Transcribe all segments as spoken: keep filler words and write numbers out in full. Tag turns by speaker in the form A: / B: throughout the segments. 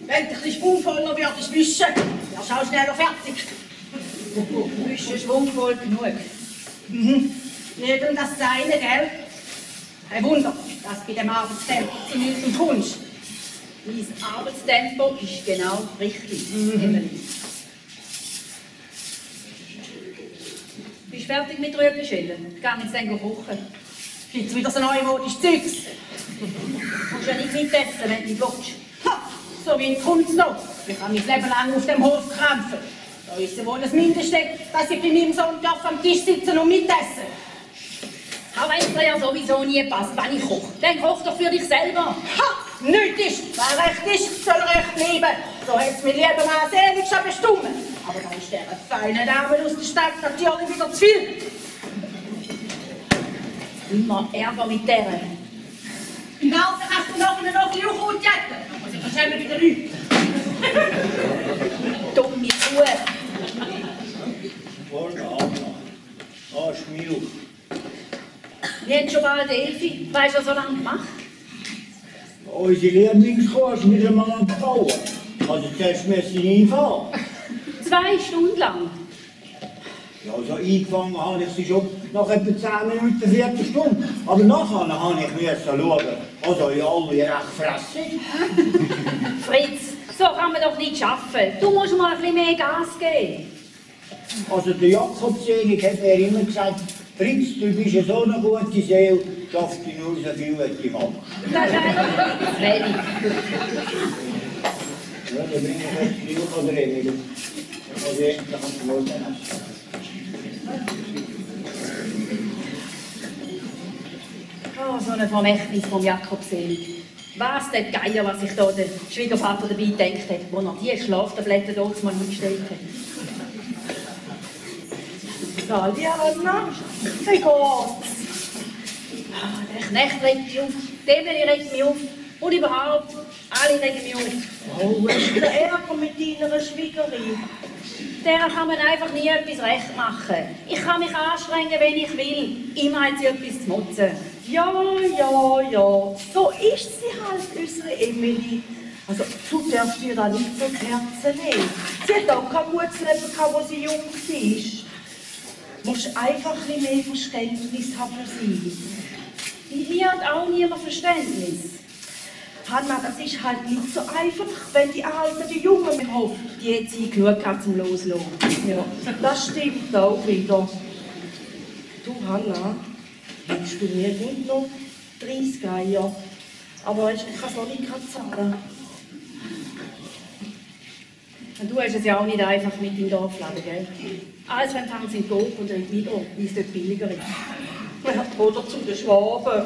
A: wenn du dich schwungvoller würdest wischen, wärst du auch schneller fertig.
B: Wischen schwungvoll genug.
A: Mhm. Jedem das Seine, gell? Ein Wunder, dass bei dem Arbeitstempo zu nichts kommst.
B: Dein Arbeitstempo ist genau richtig,
A: mhm.
B: Emily. Bist du fertig mit Rüebli schälen? Ich gehe jetzt dann kochen.
A: Gibt's wieder so neumodisches Zeugs?
B: Du musst ja nicht mitessen, wenn du nicht willst.
A: Ha! So wie kommt's noch. Ich kann mein Leben lang auf dem Hof krampfen. Da ist ja wohl das Mindeste, dass ich bei meinem Sohn darf am Tisch sitzen und mitessen.
B: Auch wenn es dir ja sowieso nie passt, wenn ich koche. Dann koch doch für dich selber.
A: Ha! Nichts ist. Wer recht ist, soll recht bleiben. So hat es mein lieber Mann selig schon bestimmt. Aber da ist der feine Dame aus der Stadt natürlich wieder zu viel.
B: Immer Ärger mit der.
A: Im Garten kannst du nachher noch ein bisschen Unkraut jäten. Dann muss ich wahrscheinlich wieder Leute.
B: Dumme Kuh.
C: Morgen, Anna. Ah, Schmiel.
B: Wir haben schon bald Elfi. Weißt du, was so lange gemacht?
C: Unsere Lieblingskuh ist wieder mal am Bauen. Also zuerst müssen wir einfahren.
B: Zwei Stunden lang.
C: Ja, also eingefangen habe ich sie schon nach etwa zehn Minuten, Viertelstunde. Aber nachher habe ich müssen schauen. Also ja, alle recht fressig.
B: Fritz, so kann man doch nicht arbeiten. Du musst mal ein bisschen mehr Gas geben.
C: Also der Jakob Selig hat mir immer gesagt, Fritz, du bist ja so eine gute Seele, darfst du nur so viel, wie du machst.
B: Das ist einfach wenig.
C: Ja, dann bringe ich jetzt die Juch oder Emil. Also endlich am Schluss.
B: Oh, so ein Vermächtnis vom Jakob Selig. Was der Geier, was sich da der Schwiegervater dabei gedacht hat, wo er die Schlaftabletten dort mal hingestellt hat.
A: Salve, Anna. Wie geht's?
B: Ah, der Knecht regt mich auf, die Emily regt mich auf und überhaupt, alle regen mich auf.
A: Oh, hast du den Ärger mit deiner Schwiegerin?
B: Der kann man einfach nie etwas recht machen. Ich kann mich anstrengen, wenn ich will. Immer hat sie etwas zu motzen.
A: Ja, ja, ja. So ist sie halt, unsere Emily. Also, du darfst dir da nicht so die Herzen nehmen. Sie hat auch kein gutes Leben gehabt, als sie jung war. Du musst einfach ein bisschen mehr Verständnis haben für sie.
B: Mir hat auch niemand Verständnis.
A: Hanna, das ist halt nicht so einfach, wenn die Alten die Jungen im Hof,
B: Die hat sie genug gehabt zum Loslassen.
A: ja, das stimmt auch wieder. Du, Hanna, hättest du mir gut noch dreißig Eier. Aber weißt, ich kann es noch nicht gerade zahlen.
B: Und du hast es ja auch nicht einfach mit im Dorfladen, gell? Alles wenn fangen sie in Dorf und dann wieder, wie es dort billiger ist.
A: Ja, oder zu den Schwaben.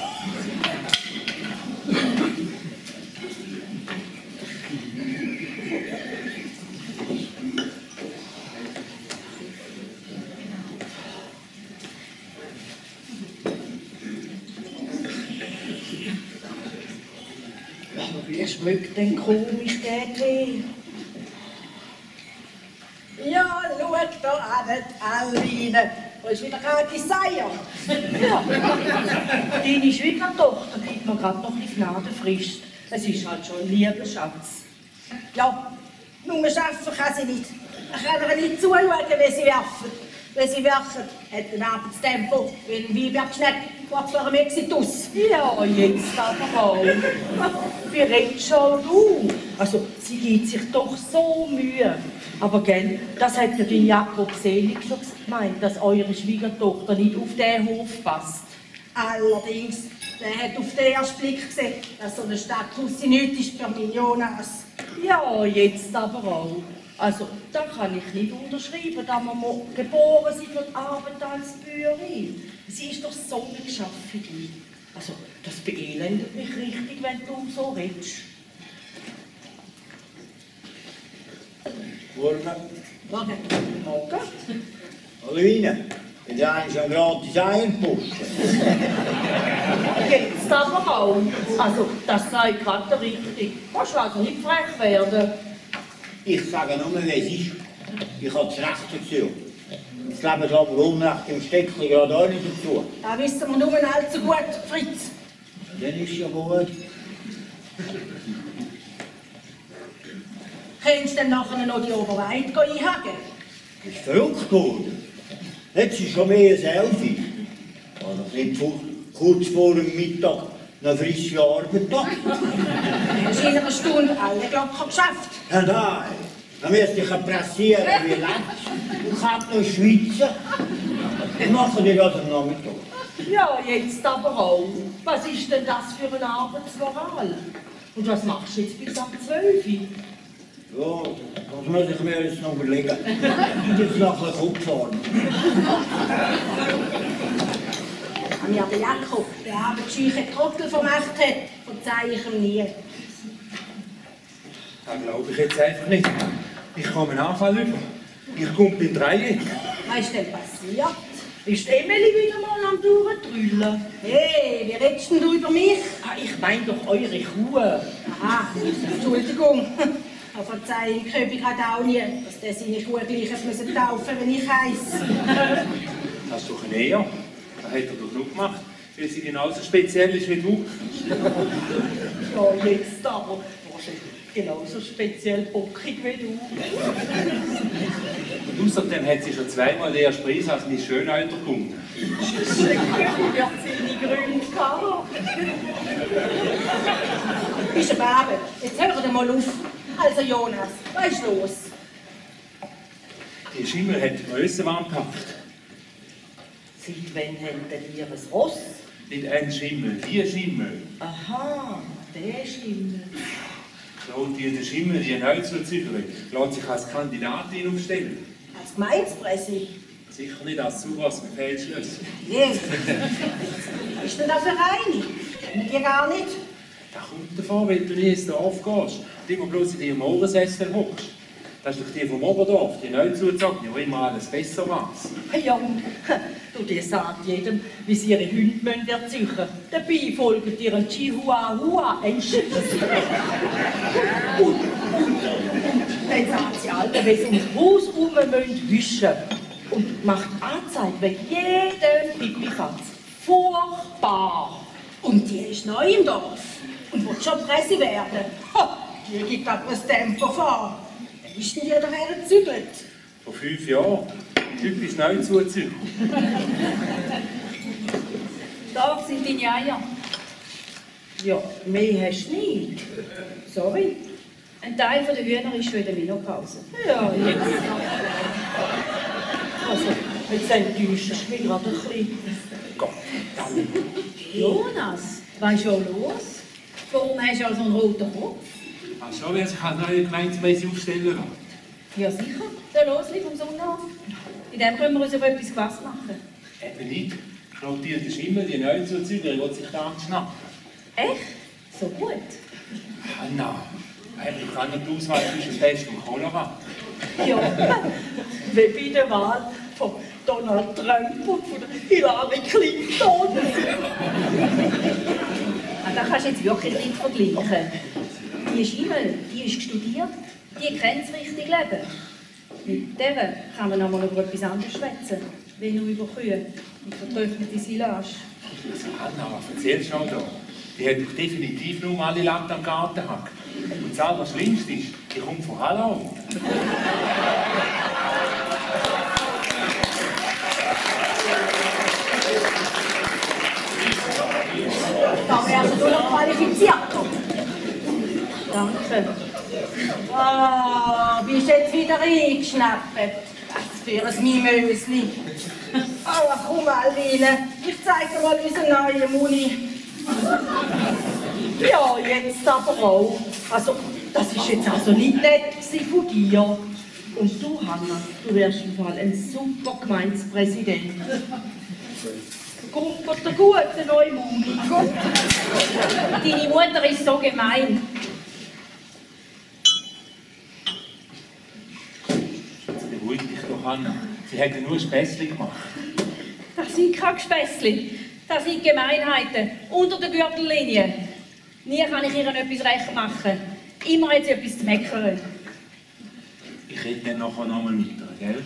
A: Wie schmeckt denn komisch der Tee? Ja, schau da an, Alwine. Da ist wieder gratis Seier. Ja. Deine Schwiegertochter gibt mir gerade noch die Gnadenfrist. Es ist halt schon ein lieber Schatz. Ja, nur arbeiten kann sie nicht. Ich kann ihr nicht zuschauen, wie sie werfen. Wenn sie werfen, hat ein Arbeitstempo wie ein Weinbergschneck kurz vor dem Exitus. Ja, jetzt aber auch. Wie redest schon du? Also, sie gibt sich doch so Mühe. Aber gell, das hat ja den Jakob Selig schon gemeint, dass eure Schwiegertochter nicht auf den Hof passt. Allerdings, der hat auf den ersten Blick gesehen, dass so eine Stadthaus nichts ist für Millionen. Ja, jetzt aber auch. Also, da kann ich nicht unterschreiben, dass wir mal geboren sind für die Arbeit als Bäuerin. Sie ist doch so eine Geschaffene. Also, das beelendet mich richtig, wenn du so redest.
C: Morgen.
A: Morgen. Morgen?
C: Alwine, jetzt haben Sie schon gratis Eierposten.
A: Jetzt aber auch. Also, das sei gerade richtig. Kannst du also nicht frech werden.
C: Ich sage nur, wie es ist. Ich habe das Recht dazu. Das Leben ist aber Unrecht im Steckchen gerade auch nicht dazu.
A: Das wissen wir nur allzu gut, Fritz.
C: Dann ist ja gut.
A: kennst du dann nachher noch die Oberweite einhaken?
C: Ist verrückt geworden. Jetzt ist schon mehr ein Selfie. Oder nicht vor, kurz vor dem Mittag eine frische Arbeit da.
A: Hast du in einer Stunde alle Glocken geschafft?
C: Ja, nein. Dann müsste ich pressieren wie Letzt. Ich kann noch schwitzen. Ich mache dir das am Nachmittag.
A: Ja, jetzt aber auch. Was ist denn das für eine Arbeitsmoral? Und was machst du jetzt bis am zwölf?
C: Ja, das muss ich mir jetzt noch überlegen. Jetzt nachher Kopffahren.
A: Wenn ja der Jakob, der arbeitsscheuche Trottel vermacht hat, verzeih ich ihm nie.
D: Das glaube ich jetzt einfach nicht. Ich komme einen Anfall über. Ich komme beim Dreieck.
A: Was ist denn passiert? Ist Emily wieder mal am Durchdrüllen? Hey, wie redest denn du über mich?
B: Ah, ich meine doch eure Kuh.
A: Aha, Entschuldigung. Aber Verzeihung, Köpig hat auch nie, dass der seine Kuh gleich hat müssen taufen, wenn ich heiss.
D: Das ist doch ein Eher. Das hat er doch nur gemacht, weil sie genauso speziell ist wie du.
A: Ja, jetzt aber. Wahrscheinlich genauso speziell bockig wie du.
D: Und außerdem hat sie schon zweimal den ersten Preis als Miss Schönalter gewonnen.
A: Ja, seine Gründe gehabt. Bist du Babe? Jetzt hör dir mal auf. Also Jonas, was ist los?
D: Die Schimmel hat die Grössenwand gepackt.
A: Seit wann haben denn ihr ein Ross?
D: Nicht ein Schimmel, die Schimmel.
A: Aha, der Schimmel.
D: Claude, die Schimmel, die Neuzuzügerin, lässt sich als Kandidatin aufstellen.
A: Als Gemeindepresse?
D: Sicher nicht als Zuwas mit Feldschlösser.
A: Nee. Was ist denn das für eine? Kennen die gar nicht?
D: Das kommt davon, wenn du nie ins Dorf gehst und immer bloß in deinem Mohrensessel hockst. Das ist doch die vom Oberdorf, die Neuzuzogene, die immer alles besser weiß.
A: Ja, du, die sagt jedem, wie sie ihre Hunde erziehen müssen. Dabei folgt ihr ein Chihuahua, ein Schiss. Und dann sagt sie alle, wenn sie ums Haus herum müssen, wischen. Und macht Anzeige wegen jedem Pipifatz. Furchtbar. Und die ist neu im Dorf und will schon Presse werden. Ha, die gibt aber ein Tempo vor. Wann ist denn die daher gezügelt?
D: Vor fünf Jahren. Typisch Neuzuzüger.
B: Da sind deine Eier.
A: Ja, mehr hast du nicht. Sorry.
B: Ein Teil der Hühner ist schon in der Menopause.
A: Ja, jetzt. Also, jetzt enttäuscht du mich gerade ein bisschen.
D: Gott,
B: Jonas, was ist schon los? Warum hast du also einen roten Kopf?
D: ach so, wer sich eine neue Gemeinsmäßig aufstellen lassen.
B: Ja sicher, der Losli vom Sonntag. In dem können wir uns auf etwas gefasst machen.
D: Eben nicht. Claude, die Schimmel, die Neuzuzügerin, will sich da anschnappen.
B: Echt? So gut?
D: Hanna, eigentlich kann nicht die Auswahl zwischen Pest und Cholera.
A: Ja, wie bei der Wahl von Donald Trump und von Hillary Clinton.
B: Ah, da kannst du jetzt wirklich nicht vergleichen. Die Schimmel, die ist studiert, die kennt das richtige Leben. Mit der kann man noch mal über etwas anderes schwätzen, wie nur über Kühe und vertrocknete Silage.
D: Also Hanna, was erzählst du noch da? Die hat doch definitiv nur alle Latten am Gartenhack. Und das Allerschlimmste ist, die kommt von Hallau.
A: Da wärst du noch qualifiziert. Danke. Ah, bist jetzt wieder eingeschnappt. Was für ein Mimösli. Aber komm, Alwine, ich zeig dir mal unseren neuen Muni. Ja, jetzt aber auch. Also, das ist jetzt also nicht nett von dir. Und du, Hanna, du wärst im Fall ein super Gemeindepräsident. Kommt der gute neue Muni.
B: Deine Mutter ist so gemein.
D: Jetzt beruhig dich doch, Hanna. Sie hat ja nur Späßchen gemacht.
B: Das sind keine Gespässli. Das sind Gemeinheiten unter der Gürtellinie. Nie kann ich ihr etwas recht machen. Immer hat sie etwas zu meckern.
D: Ich rede dann nachher nochmal mit ihr, gell?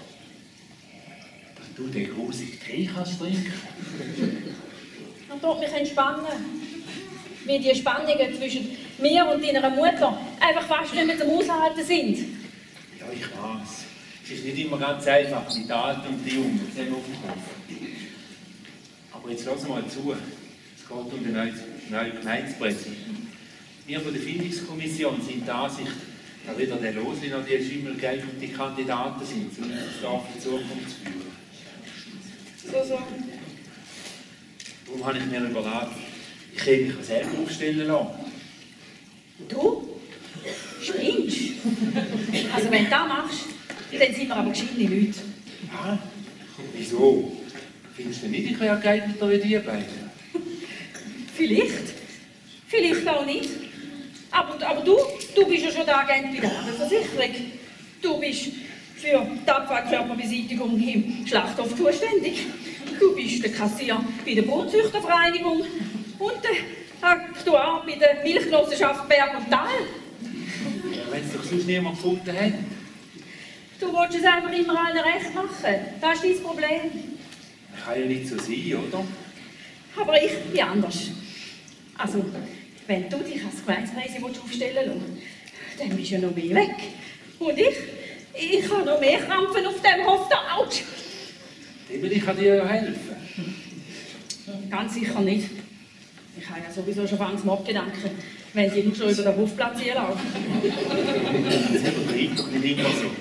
D: Dass du den grusigen Tee kannst trinken.
B: Und tut mich entspannen. Wie die Spannungen zwischen wir und deiner Mutter einfach fast nicht mehr zum Aushalten sind.
D: Ja, ich weiß. Es ist nicht immer ganz einfach, die Daten und die Jungen zusammen aufzukaufen. Aber jetzt lass mal zu. Es geht um den neuen Gemeindepräsidenten. Wir von der Findungskommission sind der Ansicht, dass weder der Losli noch die Schimmel geeignete Kandidaten sind, um das Dorf in Zukunft zu führen.
B: So, so.
D: Darum habe ich mir überlegt, ich kann mich selber aufstellen lassen.
B: Du? Spinnst? Also wenn du das machst, dann sind wir aber gescheite Leute.
D: Ja? Wieso? Findest du nicht, ich wäre geeigneter wie die beiden?
B: Vielleicht. Vielleicht auch nicht. Aber, aber du, du bist ja schon der Agent bei der Versicherung. Du bist für die Abfallkörperbeseitigung im Schlachthof zuständig. Du bist der Kassier bei der Brutzüchtervereinigung und der Aktuar bei der Milchgenossenschaft Berg und Tal.
D: Ja, wenn es doch sonst niemand gefunden hat.
B: Du willst es einfach immer allen recht machen. Das ist dein Problem.
D: Kann ja nicht so sein, oder?
B: Aber ich bin anders. Also, wenn du dich als Gemeindepräsident aufstellen willst, dann bist du ja noch mehr weg. Und ich, ich habe noch mehr Krampfen auf dem Hof da. Autsch!
D: Ich kann dir ja helfen.
B: Ganz sicher nicht. Ich habe ja sowieso schon Angst Mobgedanken, wenn die nur schon über den Hofplatz hier laufen.
D: Das übertreibt doch nicht immer so.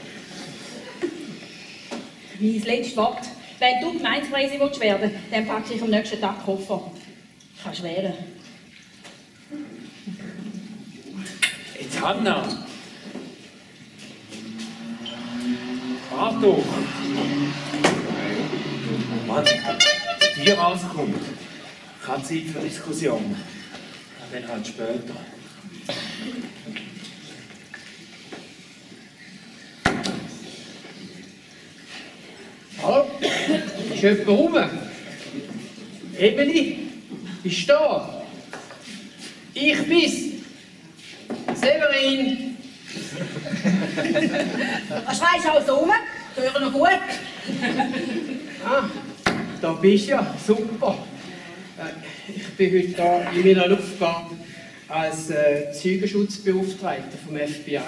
B: Mein letztes Wort. Wenn du Gemeindepräsident werden willst, dann packe ich am nächsten Tag Koffer. Kannst wählen.
D: Jetzt Hanna! Warte doch! Mann, wenn die rauskommt, keine Zeit für Diskussion. Dann halt später.
E: Hallo? Ist jemand rum? Ebeli? Bist du da? Ich bin's. Severin.
A: Was schreist du also rum? Ich höre noch gut.
E: Ah, da bist du ja. Super. Äh, Ich bin heute da in meiner Aufgabe als äh, Zeugenschutzbeauftragter vom F B I.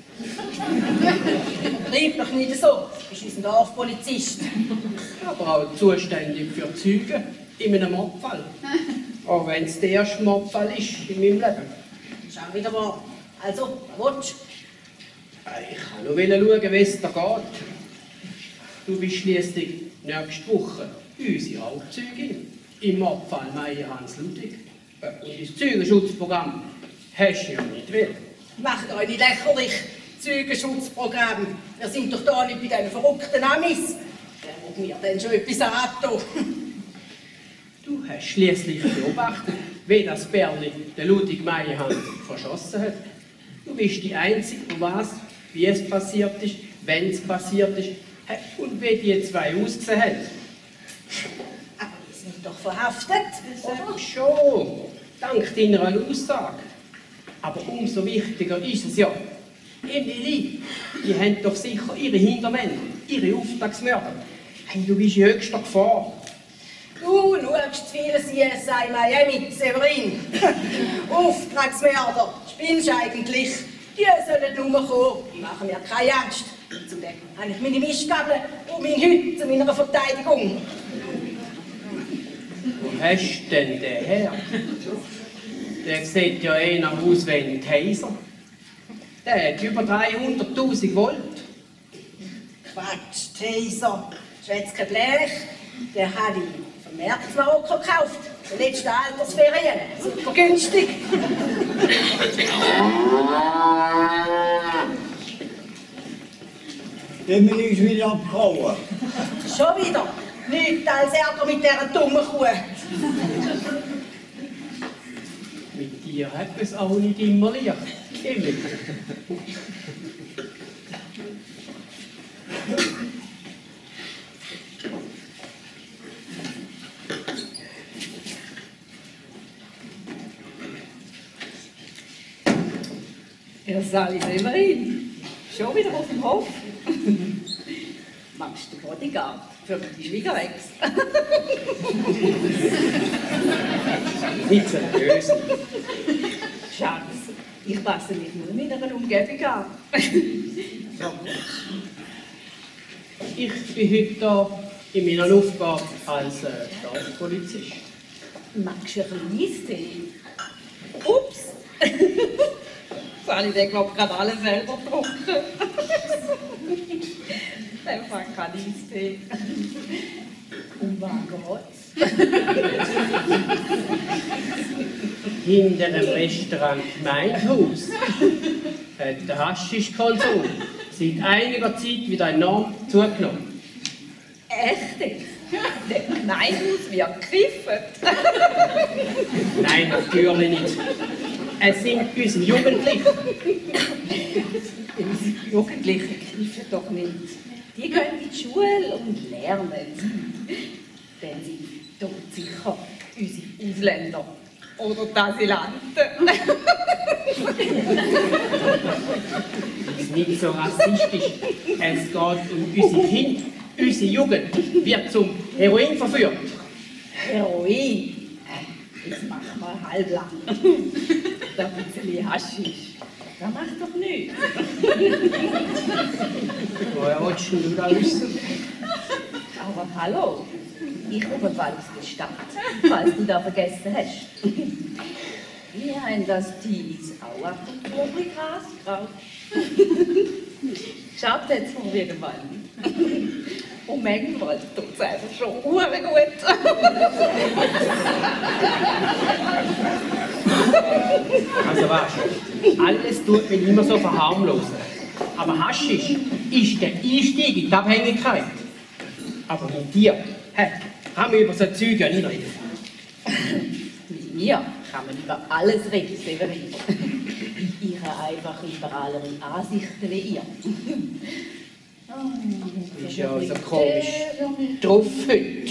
A: Treib doch nicht so. Du bist unser Dorfpolizist.
E: Aber auch zuständig für Zeugen in einem Mordfall. Auch wenn es der erste Mordfall ist in meinem Leben.
A: Schau wieder mal. Also, was willst
E: Äh, Ich kann nur schauen, wie es da geht. Du bist schließlich nächste Woche unsere Hauptzeugin im Mordfall Meier Hans Ludwig. Äh, Und das Zeugenschutzprogramm hast du ja nicht will.
A: du? Macht euch nicht lächerlich. Zeugenschutzprogramm. Wir sind doch da nicht bei diesen verrückten Amis. Der muss mir dann schon etwas antun.
E: Du hast schließlich beobachtet, wie das Bärli den Ludwig Meyerhans verschossen hat. Du bist die Einzige, die weiß, wie es passiert ist, wenn es passiert ist und wie die zwei ausgesehen haben.
A: Aber die sind doch verhaftet.
E: Oder? Schon, dank deiner Aussage. Aber umso wichtiger ist es ja, Emily, die haben doch sicher ihre Hintermänner, ihre Auftragsmörder. Hey, du bist in höchster Gefahr.
A: Du schaust zu viel C S I Miami, Severin. Auftragsmörder, spinnst eigentlich. Die sollen nur kommen, die machen mir keine Angst. Zudem habe ich meine Mistgabel und mein Hüt zu meiner Verteidigung.
E: Wo hast du denn den her? Der sieht ja eher aus wie ein Taser. Der hat über dreihunderttausend Volt.
A: Quatsch, Taser. Schwätzt kein Blech. Den habe ich vom März Marokko gekauft. In den letzten Altersferien. Super günstig.
C: Emily ist wieder abgehauen.
A: Schon wieder. Nichts als Ärger mit dieser dummen Kuh.
E: Mit dir hat es auch nicht immer leicht. Emily.
B: Herr Sally Severin, schon wieder auf dem Hof? Machst du Bodyguard für die Schwiegerex?
E: Nicht so böse.
B: Schatz, Ich passe mich nur meiner Umgebung an.
E: Ich bin heute hier in meiner Aufgabe als äh, Staatspolizist.
B: Magst du ein bisschen Eistee? Ups! Das habe ich den, glaube ich, gerade alle selber getrunken. Dann fang kein Eistee. Um was geht's?
E: Hinter dem Restaurant Gemeindehaus hat der Haschischkonsum seit einiger Zeit wieder enorm zugenommen.
B: Echt jetzt? Der Gemeindehaus wird gekifft.
E: Nein, natürlich nicht. Es sind unsere Jugendlichen.
B: Unsere Jugendlichen kiffen doch nicht. Die gehen in die Schule und lernen. Denn sie tun sicher unsere Ausländer oder die Asylanten.
E: Das ist nicht so rassistisch. Es geht um unsere Kinder. Unsere Jugend wird zum Heroin verführt.
B: Heroin? Das macht man halblang. Da ein bisschen Haschisch. Das macht doch nichts.
E: Woher willst du da wissen?
B: Aber hallo, ich komme bald aus der Stadt, falls du da vergessen hast. Wir haben das Tees auch auf dem Publikas gekauft. Schaut jetzt von irgendwann. Und manchmal tut es einfach schon hure gut.
E: Also weißt du, alles tut mich immer so verharmlosen. Aber Haschisch ist der Einstieg in die Abhängigkeit. Aber mit dir hä, haben wir über so Zeug ja nicht reden.
B: Mit mir kann man über alles reden, Severin. Ich habe einfach liberalere Ansichten wie ihr.
E: Du bist ja so komisch drauf heute.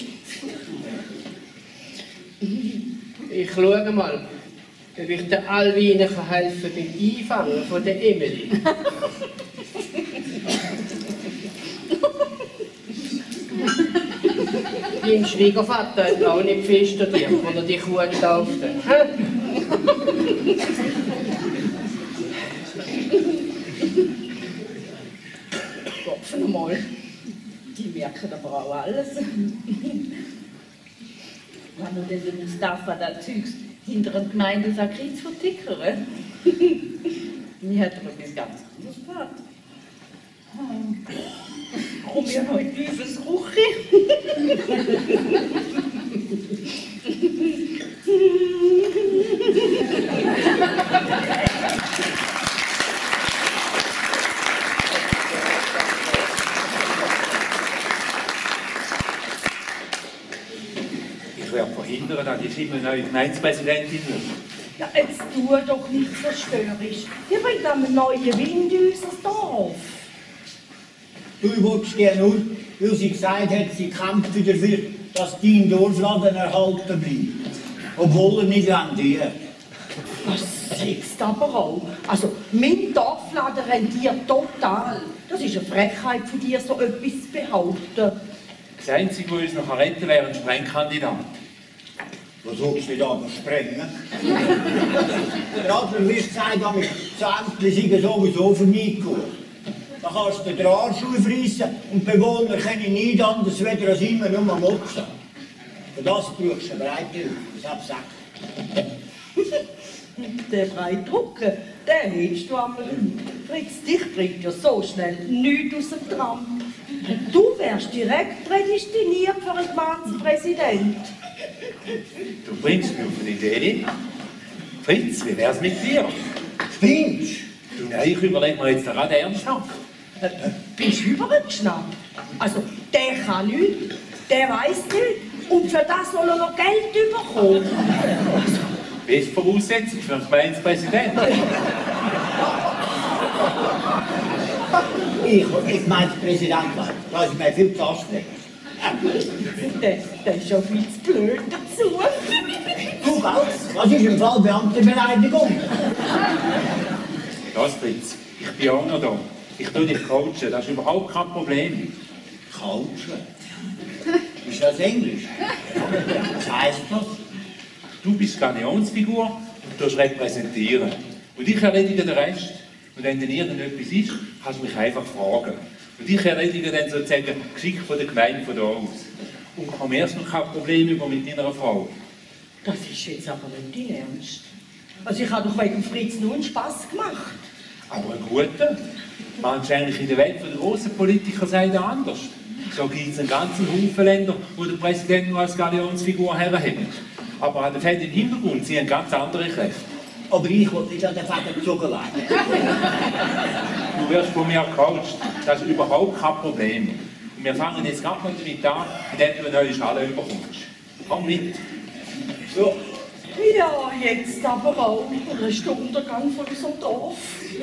E: Ich schaue mal, ob ich der Alwine helfen kann beim Einfangen von der Emily. Dein Schwiegervater hat auch nicht viel studiert, als er die Kuh taufte.
B: Kopfen mal. Die merken aber auch alles. Wenn du denn den Mustafa da Zeugs hinter dem Gemeindesakriz vertickern? Mir hat er etwas ganz anderes gehört. Komm ja noch in dieses Küche.
D: Ich werde verhindern, dass die immer neue Gemeindepräsidentin wird.
A: Ja, jetzt tu doch nicht so störrisch. Die bringt einen neuen Wind in unser Dorf.
C: Du willst dir nur, weil sie gesagt hat, sie kämpft dafür, dass dein Dorfladen erhalten bleibt. Obwohl er nicht rendiert.
A: Das siehst aber auch. Also, mein Dorfladen rendiert total. Das ist eine Frechheit von dir, so etwas zu behaupten.
D: Das Einzige, was uns noch retten kann, wäre ein Sprengkandidat.
C: Was willst du da aber sprengen? Der Adler wird gesagt, dass wir Zähmtchen sowieso für mich gut. Da kannst du den Arsch aufreissen und die Bewohner können nicht anders, weder als immer nur motzen. Für das brauchst du eine breite Hüfte, das hab ich gesagt.
A: Den Breitdrucken, den hättest du einmal. Fritz, dich bringt ja so schnell nichts aus dem Tram. Du wärst direkt prädestiniert für einen Gemeindepräsident.
D: Du bringst mir auf eine Idee. Fritz, wie wär's mit dir?
C: Spinnst
D: Du, nein, ich überlege mir jetzt gerade ernsthaft.
A: Äh, Bist du übergeschnappt? Also, der kann nichts, der weiss nichts und für das soll er noch Geld bekommen.
D: Beste Voraussetzung für einen Gemeindepräsidenten.
C: Ich, ich meine Präsident werden. Da ist mir viel zu anstrengend.
A: Der, der ist schon viel zu blöd dazu.
C: Du, gell? Was ist im Fall Beamtenbeleidigung?
D: Das, Fritz, ich bin auch noch da. Ich tue dich coachen, das ist überhaupt kein Problem.
C: Coachen? Ist das Englisch? Was heisst das?
D: Du bist Galionsfigur und du repräsentieren. Und ich erledige den Rest. Und wenn dann irgendetwas ist, kannst du mich einfach fragen. Und ich erledige dann sozusagen geschickt von der Gemeinde von da aus. Und komme erst noch kein Problem über mit deiner Frau.
A: Das ist jetzt aber nicht dein Ernst. Also ich habe doch wegen Fritz nur einen Spass gemacht.
D: Aber einen guten. Meinst du eigentlich in der Welt der grossen Politiker sei da anders? So gibt es einen ganzen Haufen Länder, wo der Präsident nur als Galionsfigur herhält. Aber an der Feld im Hintergrund sind ganz andere Kräfte.
C: Aber ich will nicht an den Fäden gezogen werden.
D: Du wirst von mir gecoacht. Das ist überhaupt kein Problem. Und wir fangen jetzt gerade mal damit an, indem du eine neue Schale überkommst. Komm mit.
C: So.
A: Ja, jetzt aber auch. Der ist der Untergang von unserem Dorf.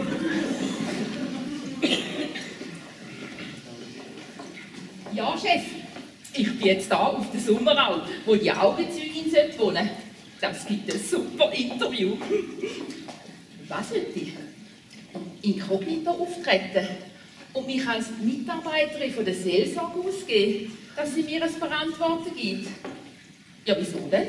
F: Ja, Chef, ich bin jetzt hier auf der Sommerau, wo die Augenzeugin wohnen sollte. Das gibt ein super Interview. Was will ich? Inkognito auftreten und mich als Mitarbeiterin von der Seelsorge ausgeben, dass sie mir ein Verantwortung gibt. Ja, wieso denn?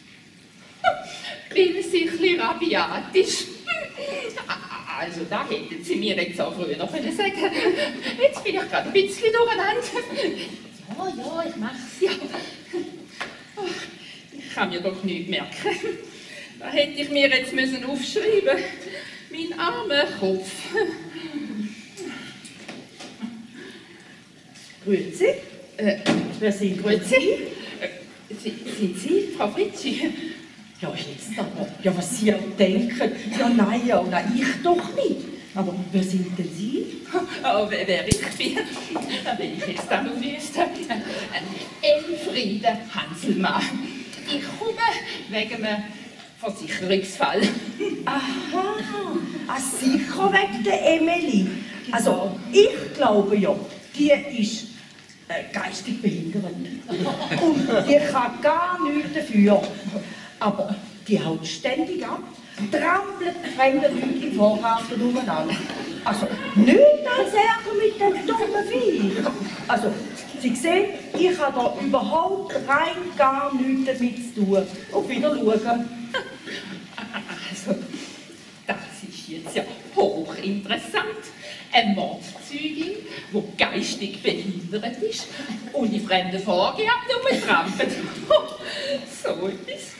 F: Weil sie ein bisschen rabiat ist. Also, da hätten Sie mir jetzt auch früher noch können sagen. Jetzt bin ich gerade ein bisschen durcheinander. Ja, ja, ich mach's ja. Ich kann mir doch nichts merken. Da hätte ich mir jetzt müssen aufschreiben. Mein armer Kopf.
A: Grüezi.
F: Äh,
A: Wer sind
F: Grüezi. Äh, sind Sie Frau Fritschi?
A: Ja, jetzt aber. Ja, was Sie auch denken. Ja, nein, ja, nein, ich doch nicht. Aber wer sind denn Sie?
F: Oh, wer, wer ich bin, wenn ich jetzt da noch wüsste. Elfriede Hanselmann. Ich komme wegen einem Versicherungsfall.
A: Aha, ah, sicher wegen der Emily. Also, ich glaube ja, die ist äh, geistig behindert. Und die kann gar nichts dafür. Aber die haut ständig ab, trampelt fremde Leute im Vorgarten umeinander. Also, nichts als Ärger mit dem dummen Vieh. Also, Sie sehen, ich habe da überhaupt rein gar nichts damit zu tun. Auf Wiedersehen.
F: Also, das ist jetzt ja hochinteressant. Eine Mordzeugin, die geistig behindert ist und in fremden Vorgärten rumtrampelt. So etwas.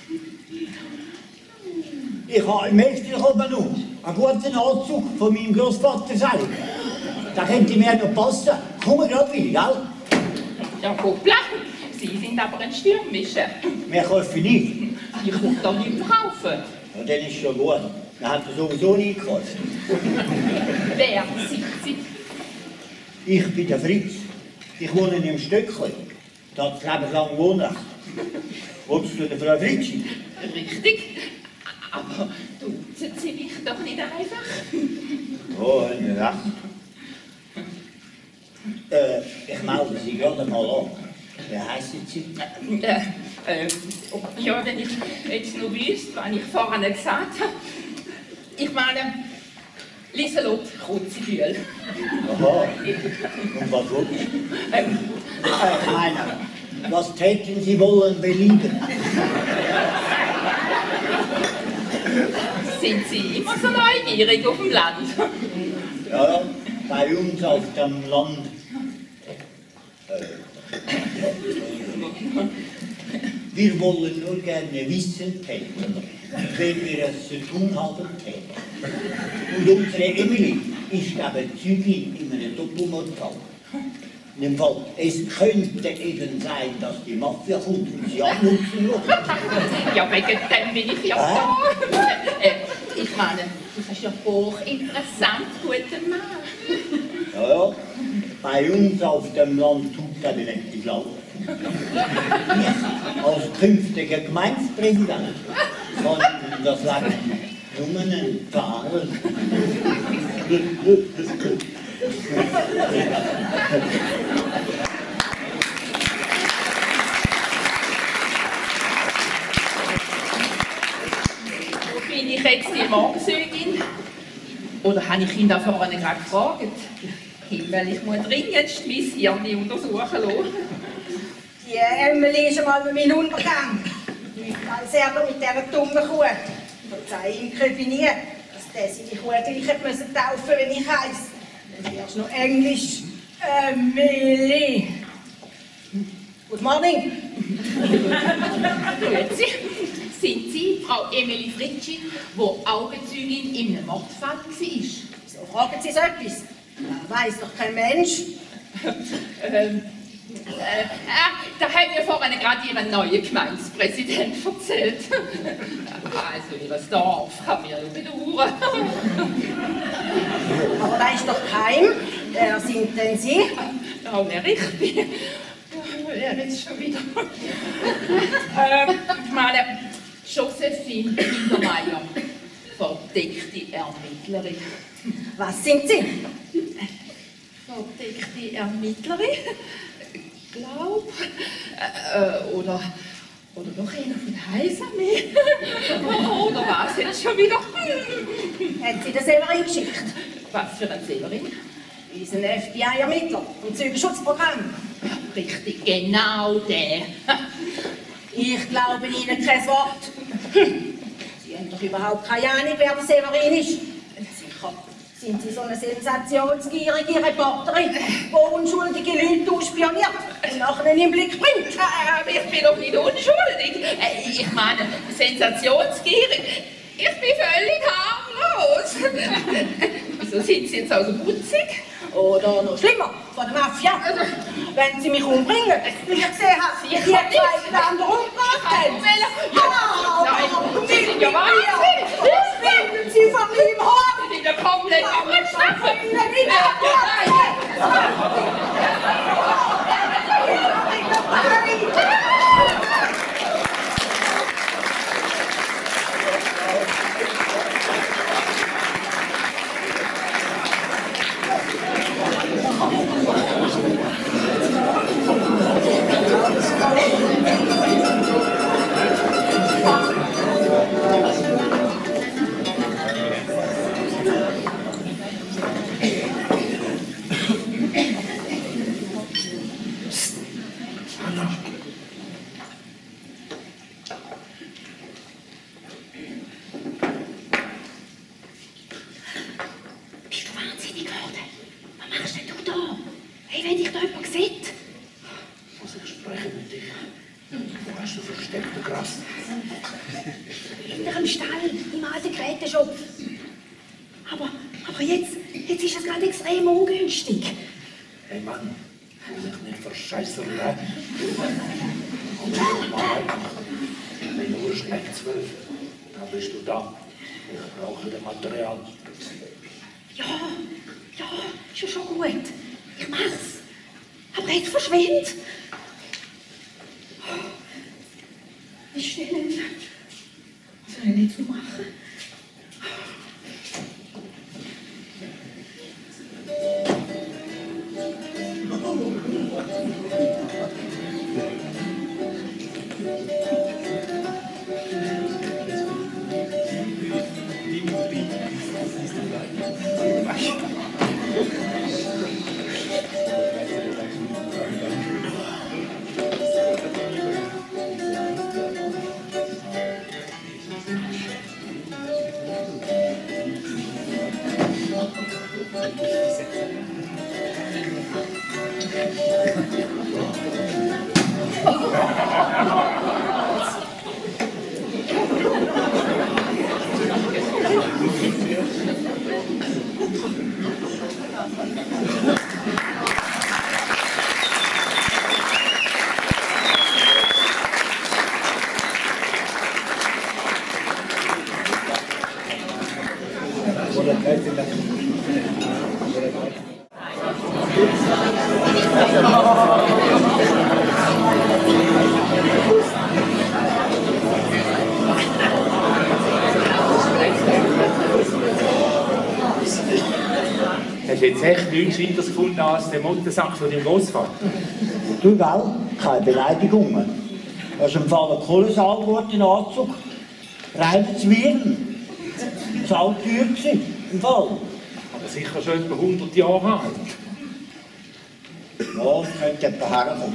C: Ich habe im Mädchen oben einen guten Anzug von meinem Großvater selber. Da könnte mir noch passen. Komm gerade wieder, gell?
F: Ja, hoppla. Sie sind aber ein Stürmischer.
C: Wir kaufen nicht.
F: Ich will da nichts kaufen.
C: Ja, dann ist schon gut. Wir haben sowieso nie gekauft.
F: Wer sind Sie?
C: Ich bin der Fritz. Ich wohne in einem Stöckchen. Da hat das Leben lang wohnen. Wolltest du der Frau Fritschi?
F: Richtig. Aber duzen Sie mich doch nicht einfach.
C: Oh, haben wir recht. Äh, ich melde Sie gerade mal an. Wie heissen Sie?
F: Äh, äh, ja, wenn ich jetzt noch wüsste, was ich vorhin gesagt habe. Ich meine, Lieselot Kutzibühl.
C: Aha. Und was willst du?
F: Ähm,
C: Äh, ich meine, was täten Sie wollen belieben?
F: Sind Sie immer so neugierig auf dem Land?
C: Ja, bei uns auf dem Land. Äh, wir wollen nur gerne wissen, täten, wenn wir es zu tun haben täten. Und unsere Emily ist eben Zeugin in einem Doppelmordfall. In dem Fall, es könnte eben sein, dass die Mafia kommt und sie abnutzen will.
F: Ja, wegen dem bin ich ja da. Äh, ich meine, das ist ja hochinteressant, guter Mann.
C: Ja, ja, bei uns auf dem Land tut das nicht laufen. Ich als künftiger Gemeindepräsident kann das Leben nur einen Fahrer.
F: Wo bin ich jetzt die Morgensäugin? Oder habe ich ihn da vorne gerade gefragt? Himmel, ich muss dringendst mein Hirn untersuchen lassen.
G: Die Emily ist einmal bei meinem Untergang. Nicht als er mit dieser dummen Kuh. Verzeihung kriege ich nie. Das dass ich dich gleich hätte müssen taufen, wenn ich heiss. Dann wärst du noch Englisch. Emily. Good morning.
F: Grüezi. Sind Sie Frau Emily Fritschi, die Augenzeugin in einem Mordfall war?
G: So fragen Sie so etwas. Das weiss doch kein Mensch.
F: ähm, äh, äh, da hat mir vorhin gerade Ihren neuen Gemeindepräsident erzählt. Also, Ihr Dorf kann mir ja bedauern.
G: Aber da ist doch kein. Wer sind denn Sie?
F: Ja, wer ich bin. Wer jetzt schon wieder? ähm, ich meine, Josephine Kindermeier, verdeckte Ermittlerin.
G: Was sind Sie?
F: Verdeckte Ermittlerin? Glaub. Äh, oder, oder doch einer von der Heilsarmee? Oder was jetzt schon wieder?
G: Hat Sie den Severin geschickt?
F: Was für ein Severin?
G: Unseren F B I-Ermittler und das Überschutzprogramm.
F: Richtig, genau der.
G: Ich glaube Ihnen kein Wort. Sie haben doch überhaupt keine Ahnung, wer der Severin ist. Sicher sind Sie so eine sensationsgierige Reporterin, die unschuldige Leute ausspioniert und nachher in den Blick bringt.
F: Aber ich bin doch nicht unschuldig. Ich meine, sensationsgierig. Ich bin völlig harmlos. Wieso sind Sie jetzt also putzig?
G: Oder noch schlimmer, von der Mafia. Wenn Sie mich umbringen, wie ich gesehen habe, die zwei miteinander umgebracht haben. Ja,
F: Nein, Sie sind ja wahnsinnig.
G: Verschwinden Sie von meinem Hund!
F: Sie sind ja komplett abgeschlafen.
B: Hinter dem Stall, im alten Geräteschopf. Aber, aber jetzt, jetzt ist es gerade extrem ungünstig.
H: Hey Mann, will ich nicht verscheißern, ne? Meine Uhr ist gleich zwölf. Dann bist du da. Ich brauche das Material.
B: Ja, ja, ist ja schon gut. Ich mach's. Aber jetzt verschwind. Wie schnell? Was soll ich jetzt noch machen?
D: Hast du jetzt echt nichts Gescheites gefunden als den Muttersack von deinem Großvater?
C: Du, gell? Keine Beleidigungen. Du hast im Fall einen kolossal guten Anzug. Reine Zwirn. Zahlteuer gewesen, im Fall.
D: Aber sicher schon etwa hundert Jahre alt.
C: Ja, das könnte etwa herkommen.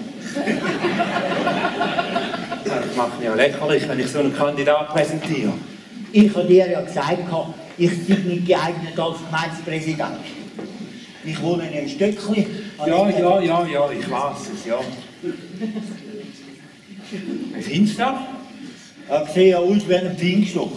D: Das macht mich ja lächerlich, wenn ich so einen Kandidat präsentiere.
C: Ich habe dir ja gesagt, ich sei nicht geeignet als Gemeindepräsident. Ich wohne in einem Stöckli.
D: Ja, ja, ja, ja, ich weiß es, ja. Wie findest du das?
C: Er sieht ja aus wie ein Pfingststock.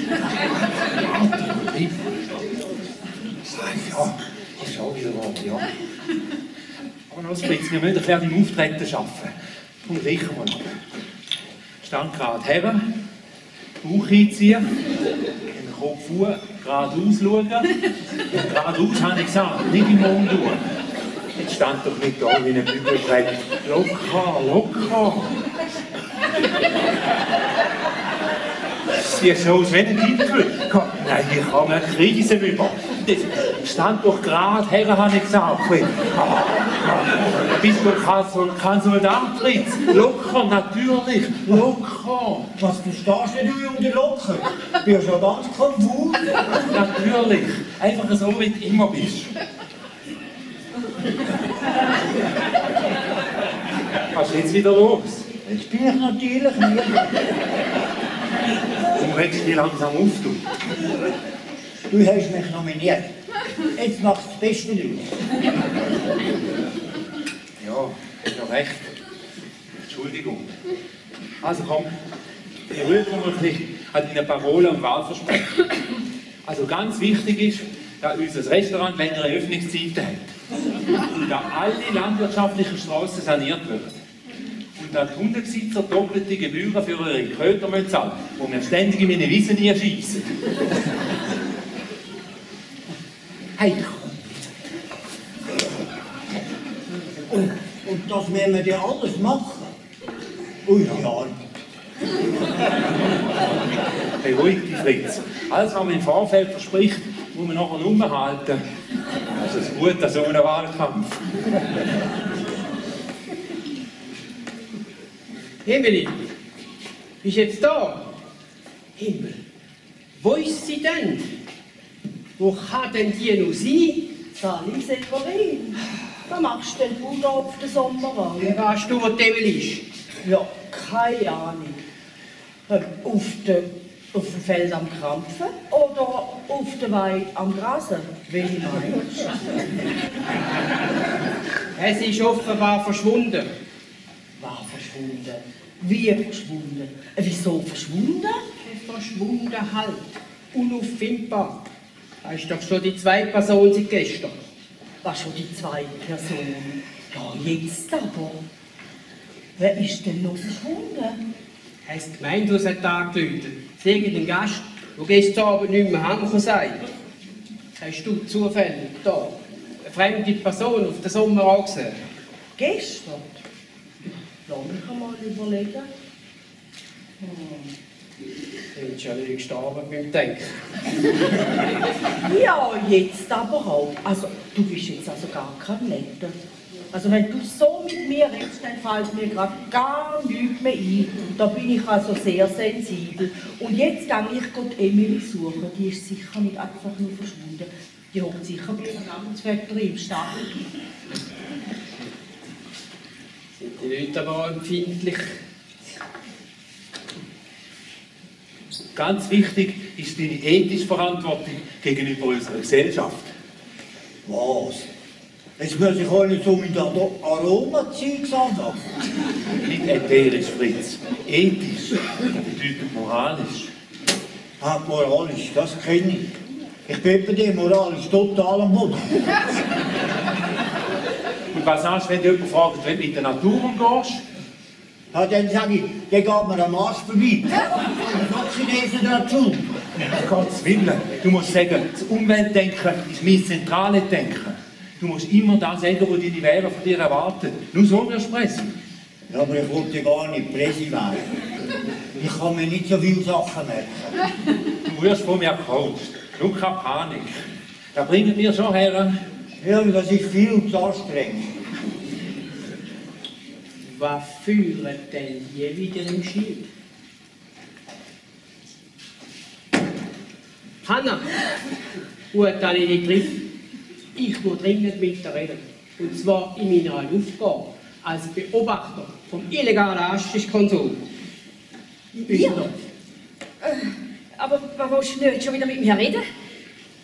D: Ja, ist auch wieder wahr, ja. Aber noch ein bisschen, wir müssen ein bisschen im Auftreten arbeiten. Komm sicher mal ab. Stand gerade her, Bauch einziehen, den Kopf vor, geradeaus schauen. Geradeaus habe ich gesagt, nicht im Mund schauen. Jetzt stand doch nicht da wie ein Bügelbrett. Locker, locker. Sie ist aus wie ein Gipfel. Nein, ich habe eine Krise über. Das stand doch gerade her, habe ich gesagt. Ah, bist du kein, kein Soldat, Fritz? Locker, natürlich, locker.
C: Was verstehst du denn unter locker? Du bist ja ganz konfus.
D: Natürlich, einfach so, wie du immer bist. Was ist jetzt wieder los?
C: Jetzt bin ich natürlich nicht.
D: Du willst dich langsam auftun.
C: Du hast mich nominiert. Jetzt machst du das Beste draus.
D: Ja, hast ja recht. Entschuldigung. Also komm, wir rühren mal ein bisschen an deine Parolen und Wahlversprechen. Also ganz wichtig ist, dass unser Restaurant längere Öffnungszeiten hat. Und dass alle landwirtschaftlichen Straßen saniert werden. Und dass die Hundebesitzer doppelte Gebühren für ihre Köter zahlen, wo wir ständig in meine Wiesen schiessen. Hey,
C: Und, und das müssen wir dir alles machen. Ui, ja.
D: beruhig dich, Fritz. Alles, was man im Vorfeld verspricht, muss man nachher umhalten. Das ist gut, an so einem Wahlkampf.
E: Himmeli, bist du jetzt da? Himmel, wo ist sie denn? Wo kann denn die noch sein?
A: Sali Severin, was machst denn du da auf den Sommerwald?
E: Wie weißt du, wo die Himmel ist?
A: Ja, keine Ahnung. Ähm, Auf, de, auf dem Feld am Krampfen oder auf der Weide am Grasen? Welche meinst du?
E: Es ist offenbar verschwunden.
A: War verschwunden. Wie verschwunden? Äh, Wieso verschwunden?
E: Verschwunden halt. Unauffindbar. Das ist doch schon die zweite Person seit gestern.
A: War schon die zweite Person. Ja, jetzt aber. Wer ist denn noch verschwunden?
E: Hast du gemeint, du hast angerufen? Sag den Gast, der gestern Abend nicht mehr heimgekommen sei. Hast du zufällig da eine fremde Person auf den Sommer angesehen?
A: Gestern? Lass mich einmal überlegen. Hm.
E: Du bist ja nicht gestorben beim Denken.
A: Ja, jetzt aber auch. Also, du bist jetzt also gar kein Netter. Also, wenn du so mit mir redest, dann fällt mir gerade gar nichts mehr ein. Da bin ich also sehr sensibel. Und jetzt gehe ich die Emily suchen. Die ist sicher nicht einfach nur verschwunden. Die hockt sicher bei ihrem Namensvetter im Stall.
E: Sind die Leute aber auch empfindlich?
D: Ganz wichtig ist deine ethische Verantwortung gegenüber unserer Gesellschaft.
C: Was? Jetzt muss ich auch nicht so mit Aromazeugs anfangen.
D: Nicht ätherisch, Fritz. Ethisch. Das bedeutet moralisch.
C: Ah, moralisch, das kenne ich. Ich bin bei dir moralisch total am Boden.
D: Und was sagst du, wenn dich jemand fragt, wenn du mit der Natur umgehst?
C: Ja, dann sage ich, der geht mir am Arsch vorbei. Was Chinesen dazu?
D: Um Gottes Willen. Du musst sagen, das Umweltdenken ist mein zentrales Denken. Du musst immer das sagen, was deine Wähler von dir erwarten. Nur so wirst du Presse.
C: Ja, aber ich wollte gar nicht Presse werden. Ich kann mir nicht so viele Sachen merken.
D: Du wirst von mir gecoacht. Nur keine Panik. Das bringt mir schon her.
C: Ja, das ist viel zu anstrengend.
E: Was fühlen denn die wieder im Schild? Hanna, gut, dass ich dich triff. Ich muss dringend mit dir reden. Und zwar in meiner Aufgabe als Beobachter vom illegalen Haschischkonsum.
B: Ja. Äh, aber warum willst du nicht schon wieder mit mir reden?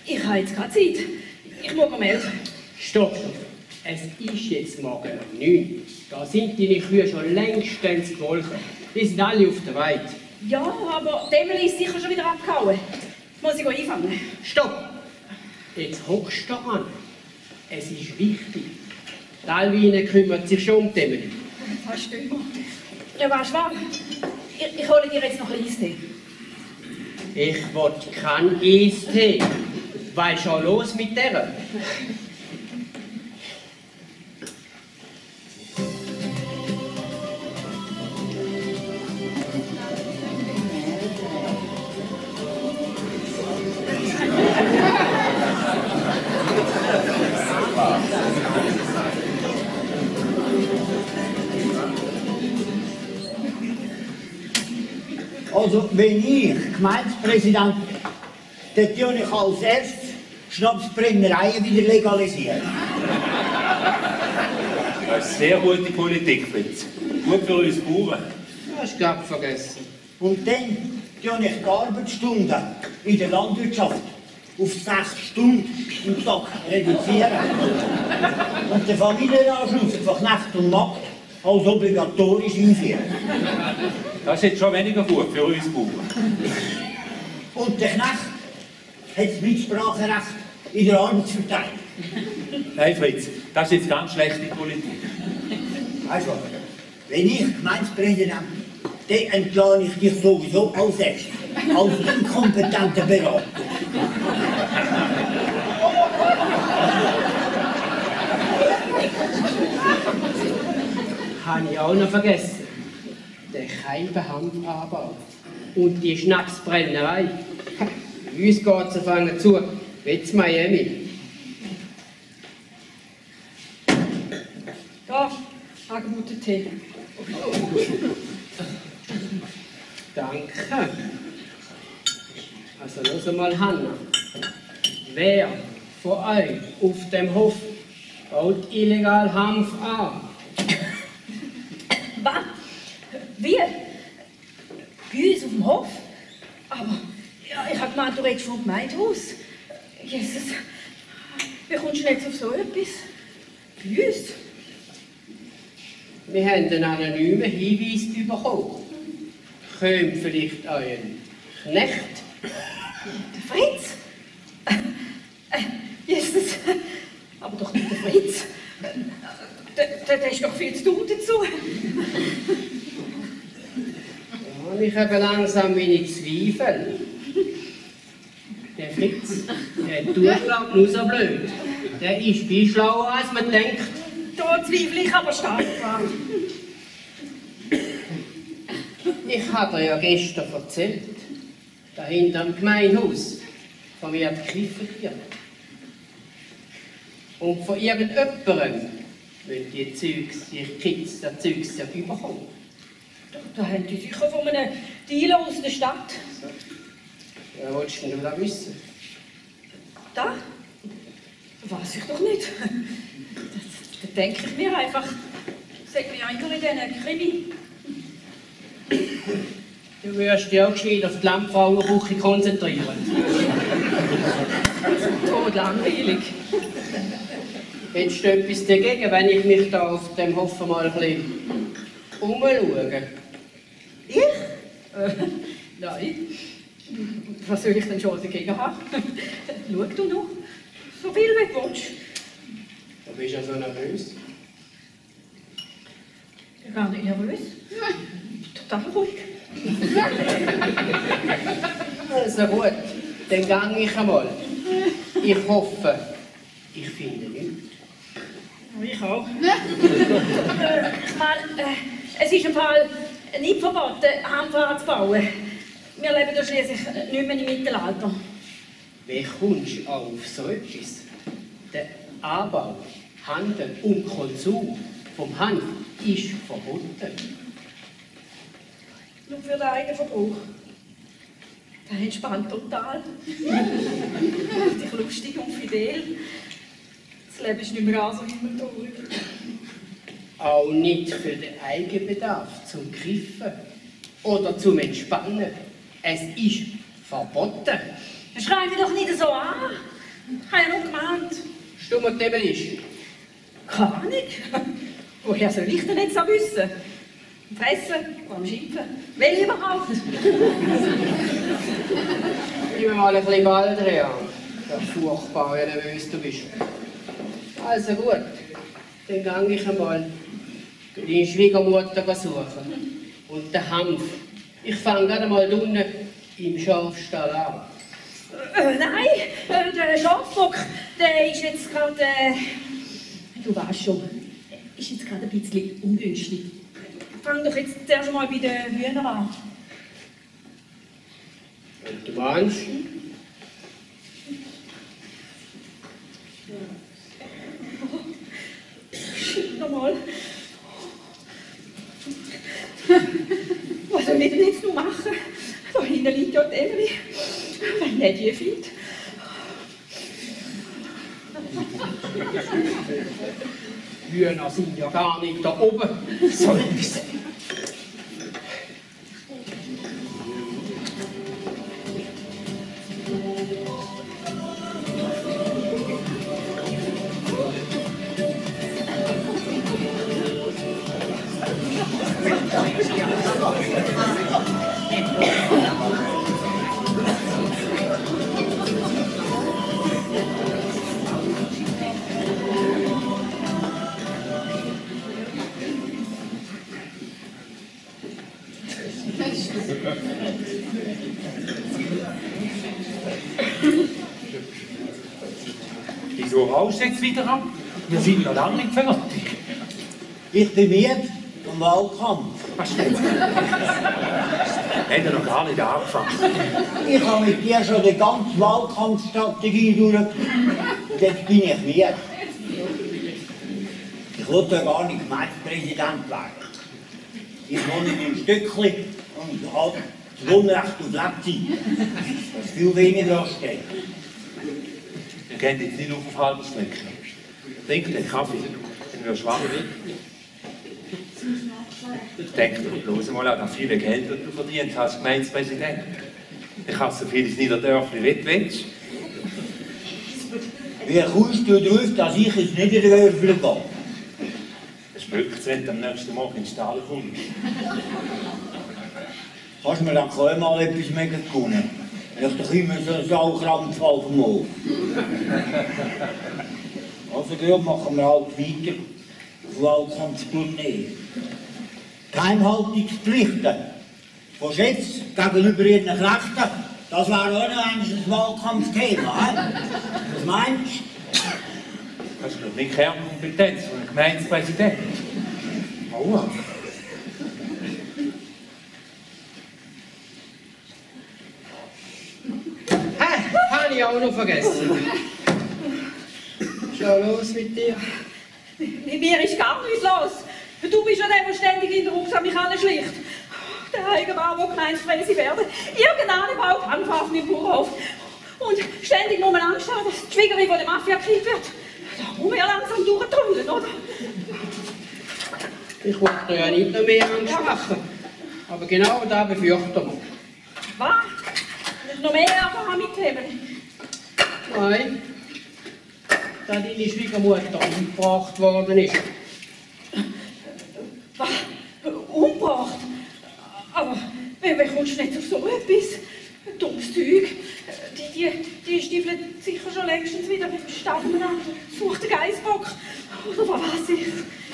B: Ich habe jetzt keine Zeit. Ich muss mir melden.
E: Stopp! Es ist jetzt morgen um neun. Da sind deine Kühe schon längstens gewolken. Die sind alle auf der Weide.
B: Ja, aber Demmel ist sicher schon wieder abgehauen. Jetzt muss ich einfangen.
E: Stopp! Jetzt hockst du an. Es ist wichtig. Die Alwine kümmert sich schon um die Emily.
B: Das stimmt. Ja, weißt du was? Ich, ich hole dir jetzt noch ein Eistee.
E: Ich will keinen Eistee. Was ist schon los mit der?
C: Also, wenn ich Gemeindepräsident, dann tue ich als erstes Schnapsbrennereien wieder legalisieren.
D: Das ist sehr gute Politik, Fritz. Gut für uns Bauern.
E: Das hast du gerade vergessen.
C: Und dann tue ich die Arbeitsstunden in der Landwirtschaft auf sechs Stunden im Tag reduzieren. Und den Familienanschluss von Knecht und Magd als obligatorisch einführen.
D: Das ist jetzt schon weniger gut für uns Bauern.
C: Und der Knecht hat das Mitspracherecht in der Arbeitsverteilung.
D: Nein, Fritz, das ist jetzt ganz schlechte Politik.
C: Weißt du was? Wenn ich Gemeindepräsident bin, dann entlasse ich dich sowieso als erstes, als inkompetenter Berater.
E: Habe ich auch noch vergessen. Der Scheibenhandanbau und die Schnapsbrennerei. Uns geht es anfangen zu, wie in Miami.
B: Da, angebotenen Tee.
E: Danke. Also los mal, Hanna. Wer von euch auf dem Hof baut illegal Hanf an?
B: Was? Wie? Bei uns auf dem Hof? Aber ja, ich habe gemeint, du redest vom Gemeindehaus. Jesus, wie kommst du jetzt auf so etwas? Bei uns?
E: Wir haben einen anonymen Hinweis bekommen. Kommt vielleicht euren Knecht?
B: Der Fritz? Äh, Jesus, aber doch nicht der Fritz. Der, der, der ist doch viel zu tun dazu.
E: Ja, ich habe langsam meine Zweifel. Der Fritz, der tut glaub nur so blöd. Der ist viel schlauer, als man denkt.
B: Da zweifle ich aber stark dran.
E: Ich habe dir ja gestern erzählt, da hinter dem Gemeindehaus, von mir gegriffen wird. Und von irgendjemandem wollen die Zeugs, die Kids, das Zeugs ja überkommen.
B: Da, da haben die sicher von einem Dealer aus der Stadt.
E: Ja, willst du das wissen?
B: Da? Weiß ich doch nicht. Das, das denke ich mir einfach. Sag mir einer in diesen Krimi.
E: Du wirst dich auch gescheit auf die Lammfrauenküche konzentrieren.
B: Tot langweilig.
E: Hättest du etwas dagegen, wenn ich mich da auf dem Hof mal ein bisschen umschaue?
B: Ich? Äh, nein. Was soll ich denn schon dagegen haben? Schau du noch. So viel wie du willst.
E: Du bist ja so nervös.
B: Ich bin gar nicht nervös. Total ruhig.
E: Also gut, dann gang ich einmal. Ich hoffe, ich finde nichts.
B: Ich auch. äh, ich meine, äh, es ist im Fall nicht verboten, Hanf anzubauen. Wir leben da schließlich nicht mehr im Mittelalter.
E: Wie kommst du auf so etwas? Der Anbau, Handel und Konsum vom Hanf ist verboten.
B: Nur für den Eigenverbrauch. Das entspannt total. Dich lustig und fidel. Das Leben ist nicht mehr so himmeltraurig.
E: Auch nicht für den Eigenbedarf zum Griffen oder zum Entspannen. Es ist verboten.
B: Schrei mich doch nicht so an. Ich habe ja nur gemeint.
E: Stumm und dämmerlich.
B: Keine Ahnung. Woher soll ich denn jetzt so wissen? Fressen, am Schimpfen. Will überhaupt?
E: Gib mir mal ein bisschen Ball drin an. Ja, furchtbar, wie nervös du bist. Also gut, dann gehe ich einmal deine Schwiegermutter suchen. Und den Hanf. Ich fange gerade mal unten im Schafstall an.
B: Äh, nein, äh, der Schafbock, der ist jetzt gerade, äh, du weißt schon, ist jetzt gerade ein bisschen ungünstig. Fang doch jetzt zuerst mal bei den Hühnern an.
E: Und du meinst?
B: Shit, nochmal. Was soll ich denn jetzt noch machen? Da hinten liegt ja die Emily. Wenn nicht die findet.
E: Hühner sind ja gar nicht da oben.
C: Soll ich sagen?
D: Wieso haust du jetzt wieder ab? Wir sind noch lange nicht fertig.
C: Ich bin müde vom Wahlkampf.
D: Was steht? Hat er noch gar nicht angefangen.
C: Ich habe mit dir schon die ganze Wahlkampfstrategie durchgeführt. Und jetzt bin ich müde. Ich wollte ja gar nicht Gemeindepräsident werden. Ich wohne in einem Stückchen und habe das Wohnrecht auf Lebzeit. Das viel weniger ansteht.
D: Wir gehen jetzt nicht auf auf halber Strecke. Trink den Kaffee, dann wirst du wach. Denk doch bloß mal an das viele Geld, das du verdient hast als Gemeindepräsident. Ich habe so vieles Niederdörfli, wie du willst.
C: Wie kommst du darauf, dass ich ins Niederdörfli gehe?
D: Es spückt es, wenn du am nächsten Morgen in den Stall kommst.
C: Kannst du mir dann kaum mal etwas mehr gönnen? Ich habe doch immer so einen Saukrampf auf dem Ohr. Also gut, machen wir halt weiter. Auf Wahlkampftournee. Geheimhaltungspflichten von Chefs gegenüber ihren Kräften, das wäre auch noch ein Wahlkampfthema. He? Was meinst du?
D: Das ist doch nicht Kernkompetenz von einem Gemeindepräsidenten. Aua.
E: Hä? Habe ich auch noch vergessen. Schau los mit dir.
B: Mit mir ist gar nichts los. Du bist ja der, der ständig in der Rucksack mich anschlicht. Der Eigenbauer, der Gemeindepräsident werden. Irgendeiner baut Anfahren im Bauernhof. Und ständig nur Angst haben, dass die Schwiegerin von der Mafia gekriegt wird. Da muss man ja langsam durchtrüllen, oder?
E: Ich wollte ja nicht noch mehr Angst machen. Aber genau da befürchten wir.
B: Was? Willst du noch mehr erfahren mit Emily?
E: Nein. Da deine Schwiegermutter umgebracht worden ist.
B: Was? Umgebracht? Aber wie kommst du nicht auf so etwas? Ein dummes Zeug. Die, die, die stiefelt sicher schon längstens wieder mit dem Stamm an. Sucht den Geissbock. Oder was weiß ich?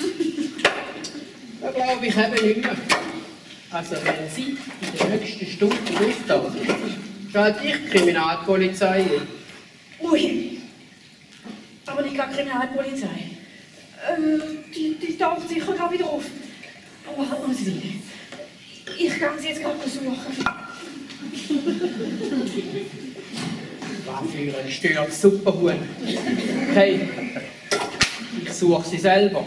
E: Da glaube ich eben nicht mehr. Also wenn sie in der höchsten Stunde auftaucht, schalte ich die Kriminalpolizei ein.
B: Ui. Aber nicht gar Kriminalpolizei. Ähm, die, die taucht sicher gerade wieder auf. Aber warten Sie Sie. Ich kann sie jetzt gerade besuchen.
E: Was für ein störtes Superhuhn. Hey, ich suche sie selber.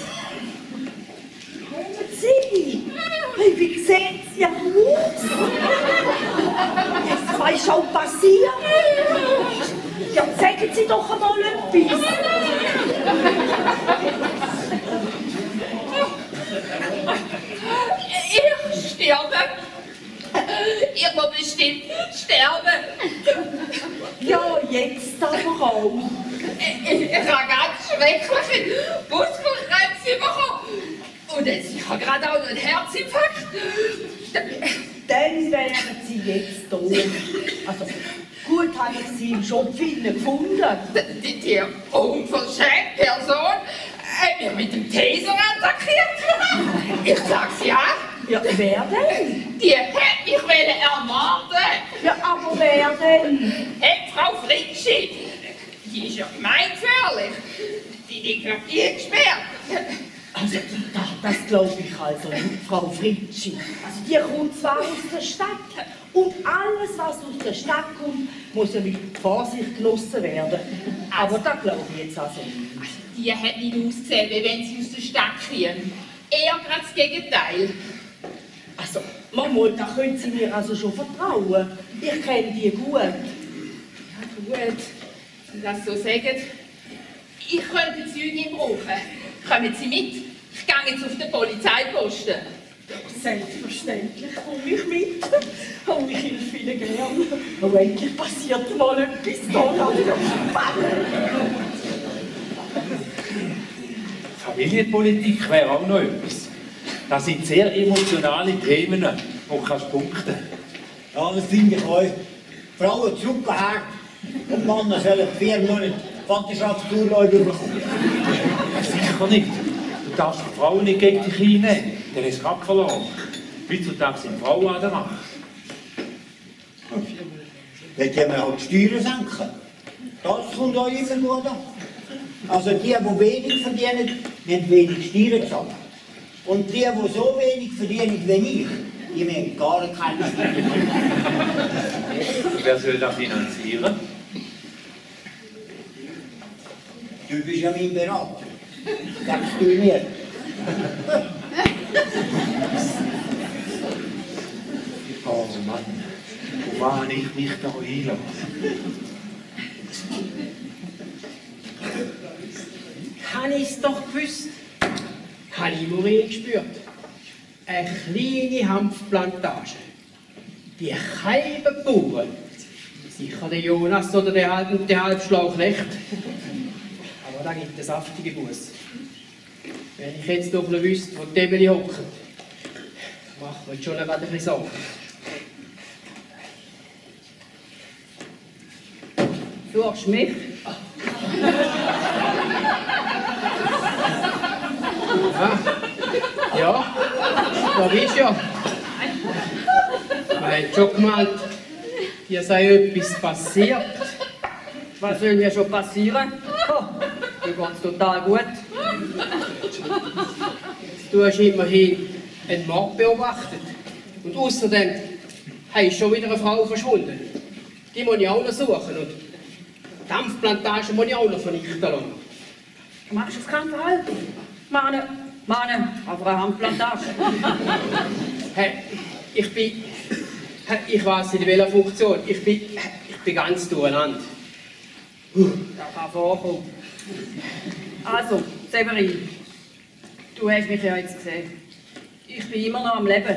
G: Sie! Wie sieht sie aus? Was ist schon passiert? Ja, sagen Sie doch einmal etwas.
F: Ich sterbe. Ich muss bestimmt sterben.
G: Ja, jetzt aber
A: auch.
F: Ich, ich habe ganz schreckliche Muskelkrämpfe bekommen. Und jetzt, ich habe gerade auch noch einen Herzinfarkt.
A: Dann wären Sie jetzt da. Also, gut habe ich Sie im Schopf gefunden.
F: Die, die unverschämte Person hat mich mit dem Taser attackiert. Ich sag's ja.
A: Ja, wer denn?
F: Die hat mich ermorden.
A: Ja, aber wer denn?
F: Hey, Frau Fritschi. Die ist ja gemeingefährlich. Die liegt noch hier gesperrt.
A: Also, das, das glaube ich also nicht, Frau Fritschi. Also, die kommt zwar aus der Stadt und alles, was aus der Stadt kommt, muss ja mit Vorsicht genossen werden. Aber das glaube ich jetzt also nicht.
F: Die hat nicht ausgesehen, wie wenn sie aus der Stadt käme. Eher gerade das Gegenteil.
A: Also, Mama, da können Sie mir also schon vertrauen. Ich kenne die gut.
F: Ja, gut, wenn Sie das so sagen. Ich könnte Zeuge brauchen. Kommen Sie mit? Ich gehe jetzt auf den Polizeiposten.
A: Selbstverständlich komme ich mit. Oh, ich helfe Ihnen gern. Oh, endlich passiert mal etwas da.
D: Familienpolitik wäre auch noch etwas. Das sind sehr emotionale Themen, wo du kannst punkten.
C: Ja, das finde ich euch. Frauen zurückgehakt und Männer sollen vier Monate Vaterschaftsurlaub bekommen.
D: Sicher nicht. Du darfst die Frauen nicht gegen dich einnehmen. Dann ist es gerade verloren. Heutzutage sind Frauen an der Macht.
C: Dann können wir auch die Steuern senken. Das kommt euch immer gut an. Also die, die wenig verdienen, müssen wenig Steuern zahlen. Und die, die so wenig verdienen wie ich, die müssen gar keine Steuern.
D: Wer soll das finanzieren?
C: Du bist ja mein Berater. Sagst du mir.
D: Oh Mann, wo war ich mich da einlasse?
E: Habe ich es doch gewusst. Habe ich immer gespürt. Eine kleine Hanfplantage. Die halben Bauern. Sicher der Jonas oder der, halb, der Halbschlauch nicht. Aber da gibt es saftige Buß. Wenn ich jetzt doch noch wüsste, wo die Emily hockt, macht mir schon ein bisschen Sorgen.
B: Suchst du mich?
E: Ah, ja, da bist du ja. Man hat schon gemeint, dir sei etwas passiert.
B: Was soll mir schon passieren? Oh, mir geht's total gut.
E: Du hast immerhin einen Mord beobachtet. Und außerdem hast schon wieder eine Frau verschwunden. Die muss ich auch noch suchen. Und die Hanfplantage muss ich auch noch vernichten lassen.
B: Du machst jetzt keinen Fall. Mann, Mann, auf einer Handplantage.
E: Hey, ich bin. Ich weiß nicht in welcher Funktion. Ich bin. Ich bin ganz durcheinander.
B: Das kann vorkommen. Also, Severin, du hast mich ja jetzt gesehen. Ich bin immer noch am Leben.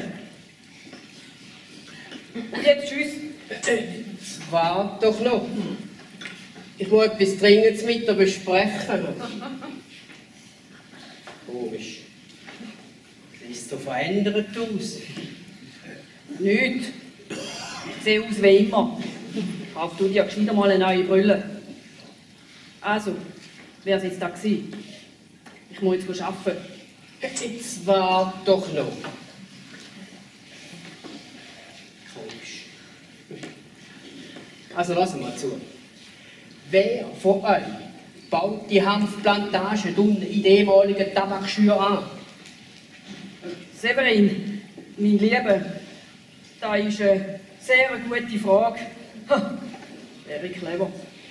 B: Und jetzt tschüss.
E: Warte doch noch. Ich muss etwas Dringendes mit dir besprechen. Komisch. Siehst so verändert aus.
B: Nichts. Ich sehe aus wie immer. Kauf du dir gescheiter mal eine neue Brille. Also, wer ist jetzt da gewesen? Ich muss jetzt arbeiten.
E: Jetzt warte doch noch. Komisch. Also lass mal zu. Wer von euch baut die Hanfplantage unten in der ehemaligen Tabakschür an?
B: Severin, mein Lieber, das ist eine sehr gute Frage. Ha, wäre clever.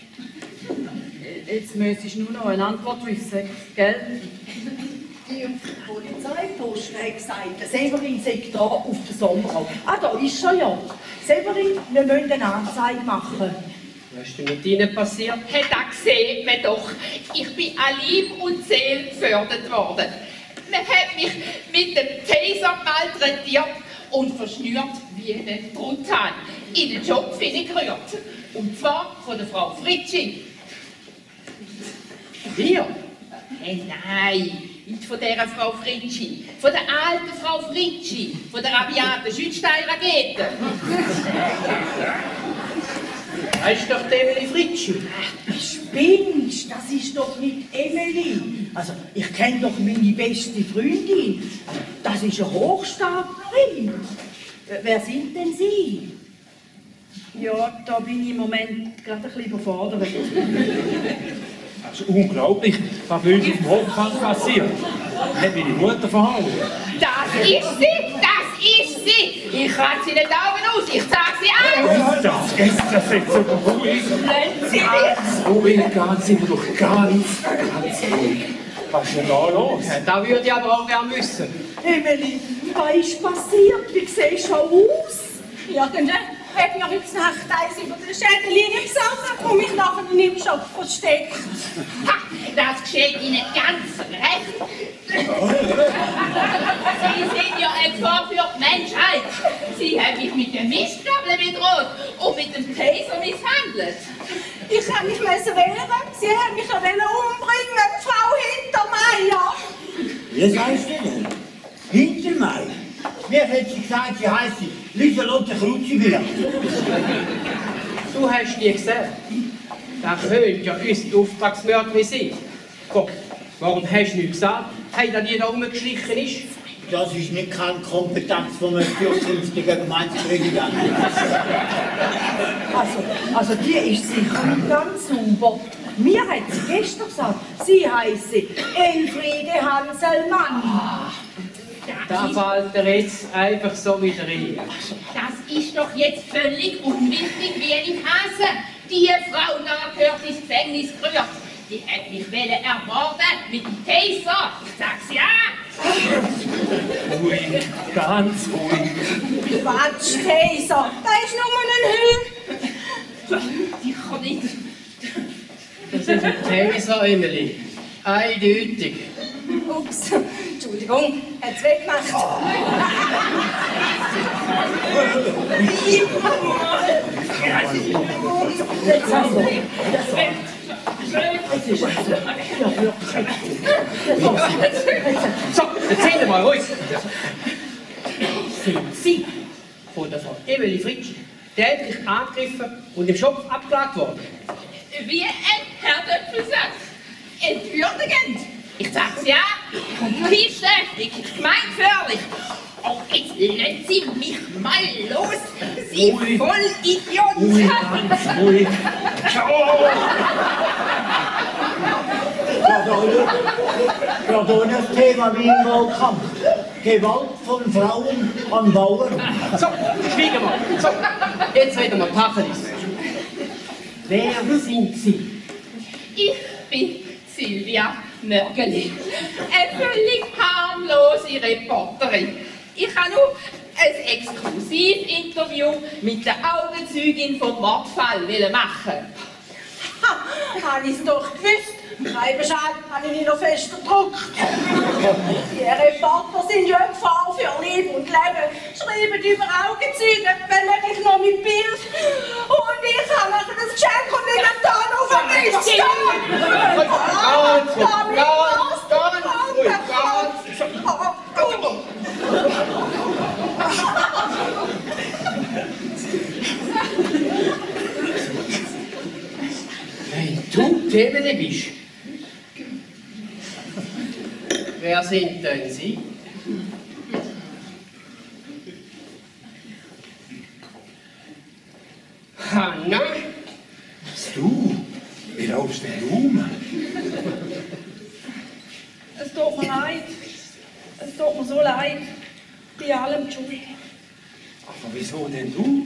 B: Jetzt müsstest du nur noch eine Antwort wissen, gell?
A: Die Polizeiposten hat gesagt, der Severin sei da auf der Sommerau. Ah, da ist er ja. Severin, wir müssen eine Anzeige machen.
E: Was ist denn mit Ihnen passiert?
F: Hat er gesehen, man doch. Ich bin an Leib und Seele gefördert worden. Man hat mich mit dem Taser malträtiert und verschnürt wie einen Truthahn in den Job gerührt. Und zwar von der Frau Fritschi.
E: dir?
F: Hey, nein, nicht von dieser Frau Fritschi. Von der alten Frau Fritschi. Von der rabiaten Schützsteinrakete.
E: Das ist doch die Emily Fritschi.
A: Spinnst, das ist doch nicht Emily. Also, ich kenne doch meine beste Freundin. Das ist eine Hochstaplerin. Wer sind denn Sie? Ja, da bin ich im Moment gerade ein bisschen überfordert.
D: Das ist unglaublich, was bei uns auf dem Hochkant passiert. Hat meine Mutter verhauen.
F: Das ist sie, das ist sie. Ich kann sie nicht Augen aus, ich zeig sie an.
D: Das ist das jetzt so ruhig.
F: Lassen Sie mich.
D: Ganz ruhig, ganz immer doch ganz, ganz ruhig. Was ist denn da los?
E: Ja, da würde ich aber auch gerne wissen.
A: Emily, was ist passiert? Wie siehst du aus?
G: Ja, dann hat mir heute Nacht eins über den Schädellinie gesagt und mich nachher in den Schopf versteckt.
F: Ha, das geschieht Ihnen ganz recht. Sie sind ja ein Gefahr für die Menschheit. Sie haben mich mit dem Mistgabel bedroht und mit dem Taser misshandelt.
G: Ich kann mich wehren. Sie haben mich umbringen, Frau Hintermeier.
C: Wie sagst du denn? Hintermeier? Mir hat sie gesagt, sie heisst Lieselotte Kruzigler.
E: Du hast nie gesehen. Das könnte ja unsere Auftragsmörderin sein. Komm, warum hast du nicht gesagt, hey, dass die da rumgeschlichen ist?
C: Das ist nicht keine Kompetenz von einem zukünftigen Gemeindepräsidenten.
A: Also, also die ist sicher nicht ganz sauber. Mir hat sie gestern gesagt, sie heisse Elfriede Hanselmann.
E: Da fällt er jetzt einfach so wieder rein.
F: Das ist doch jetzt völlig unwichtig, wie ich hasse. Die Frau da gehört ins Gefängnis gerührt. Die hat mich wollen ermorden mit dem Taser. Ich sag's ja.
D: Ruhig, ganz ruhig.
G: Quatsch, Taser, da ist nur ein Hühn.
F: Sicher nicht.
E: Das ist ein Taser, Emily. Eindeutig.
G: Ups, Entschuldigung, hat's weggemacht.
E: So, erzähl mal ruhig. Sind Sie von der Frau Emily Fritschi tätlich angegriffen und im Schopf abgelagt worden?
F: Wie ein Herr Döpfel sagt. Entwürdigend. Ich sag's ja. Kompieschlächtig, gemeingefährlich. Oh, jetzt lassen Sie mich mal los. Sie
D: Ruhig.
F: Vollidiot.
D: Ruhig, ganz ruhig.
C: Gerade ohne das Thema wie im Wahlkampf. Gewalt von Frauen an Bauern.
E: So, schweigen mal. So, jetzt reden wir Tacheles. Wer sind Sie?
F: Ich bin Silvia Mörgeli. Eine völlig harmlose Reporterin. Ich habe nur ein Exklusivinterview mit der Augenzeugin vom Mordfall machen.
G: Ha, habe ich's doch gewusst. Schreibenschal habe ich nicht noch fest gedruckt. Die Reporter sind ja eine Gefahr für Leben und Leben. Schreiben über Augenzeugen, wenn möglich noch mit Bild. Und ich habe nachher das Geschenk und nicht am Ton auf den Tisch stehen.
E: Ganz ruhig, ganz, ganz ruhig, ganz. Wenn du die Emily bist, wer sind denn Sie? Hanna?
D: Du, wie laufst denn du um?
A: Es tut mir leid. Es tut mir so leid. Bei allem die Schuld.
D: Aber wieso denn du?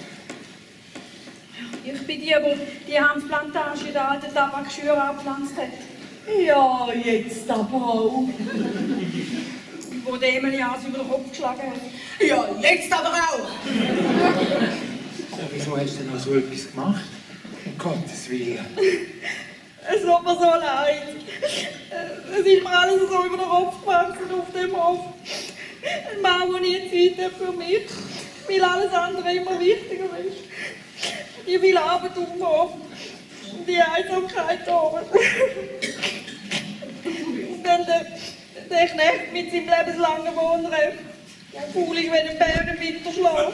A: Ich bin die, die die Hanfplantage in der alten Tabakschüre angepflanzt hat. Ja, jetzt aber auch. Wo der Emily alles über den Kopf geschlagen hat.
G: Ja, jetzt aber auch.
D: Ja, wieso hast du denn noch so etwas gemacht? Um Gottes Willen.
A: Es tut mir so leid. Es ist mir alles so über den Kopf gewachsen auf dem Hof. Ein Mann, der nie Zeit hat für mich, weil alles andere immer wichtiger ist. Die viel Arbeit auf dem Hof und die Einsamkeit oben.
I: dann der, der Knecht mit seinem lebenslangen Wohnrecht. Ja, faul ist wie ein Bär im Winterschlaf.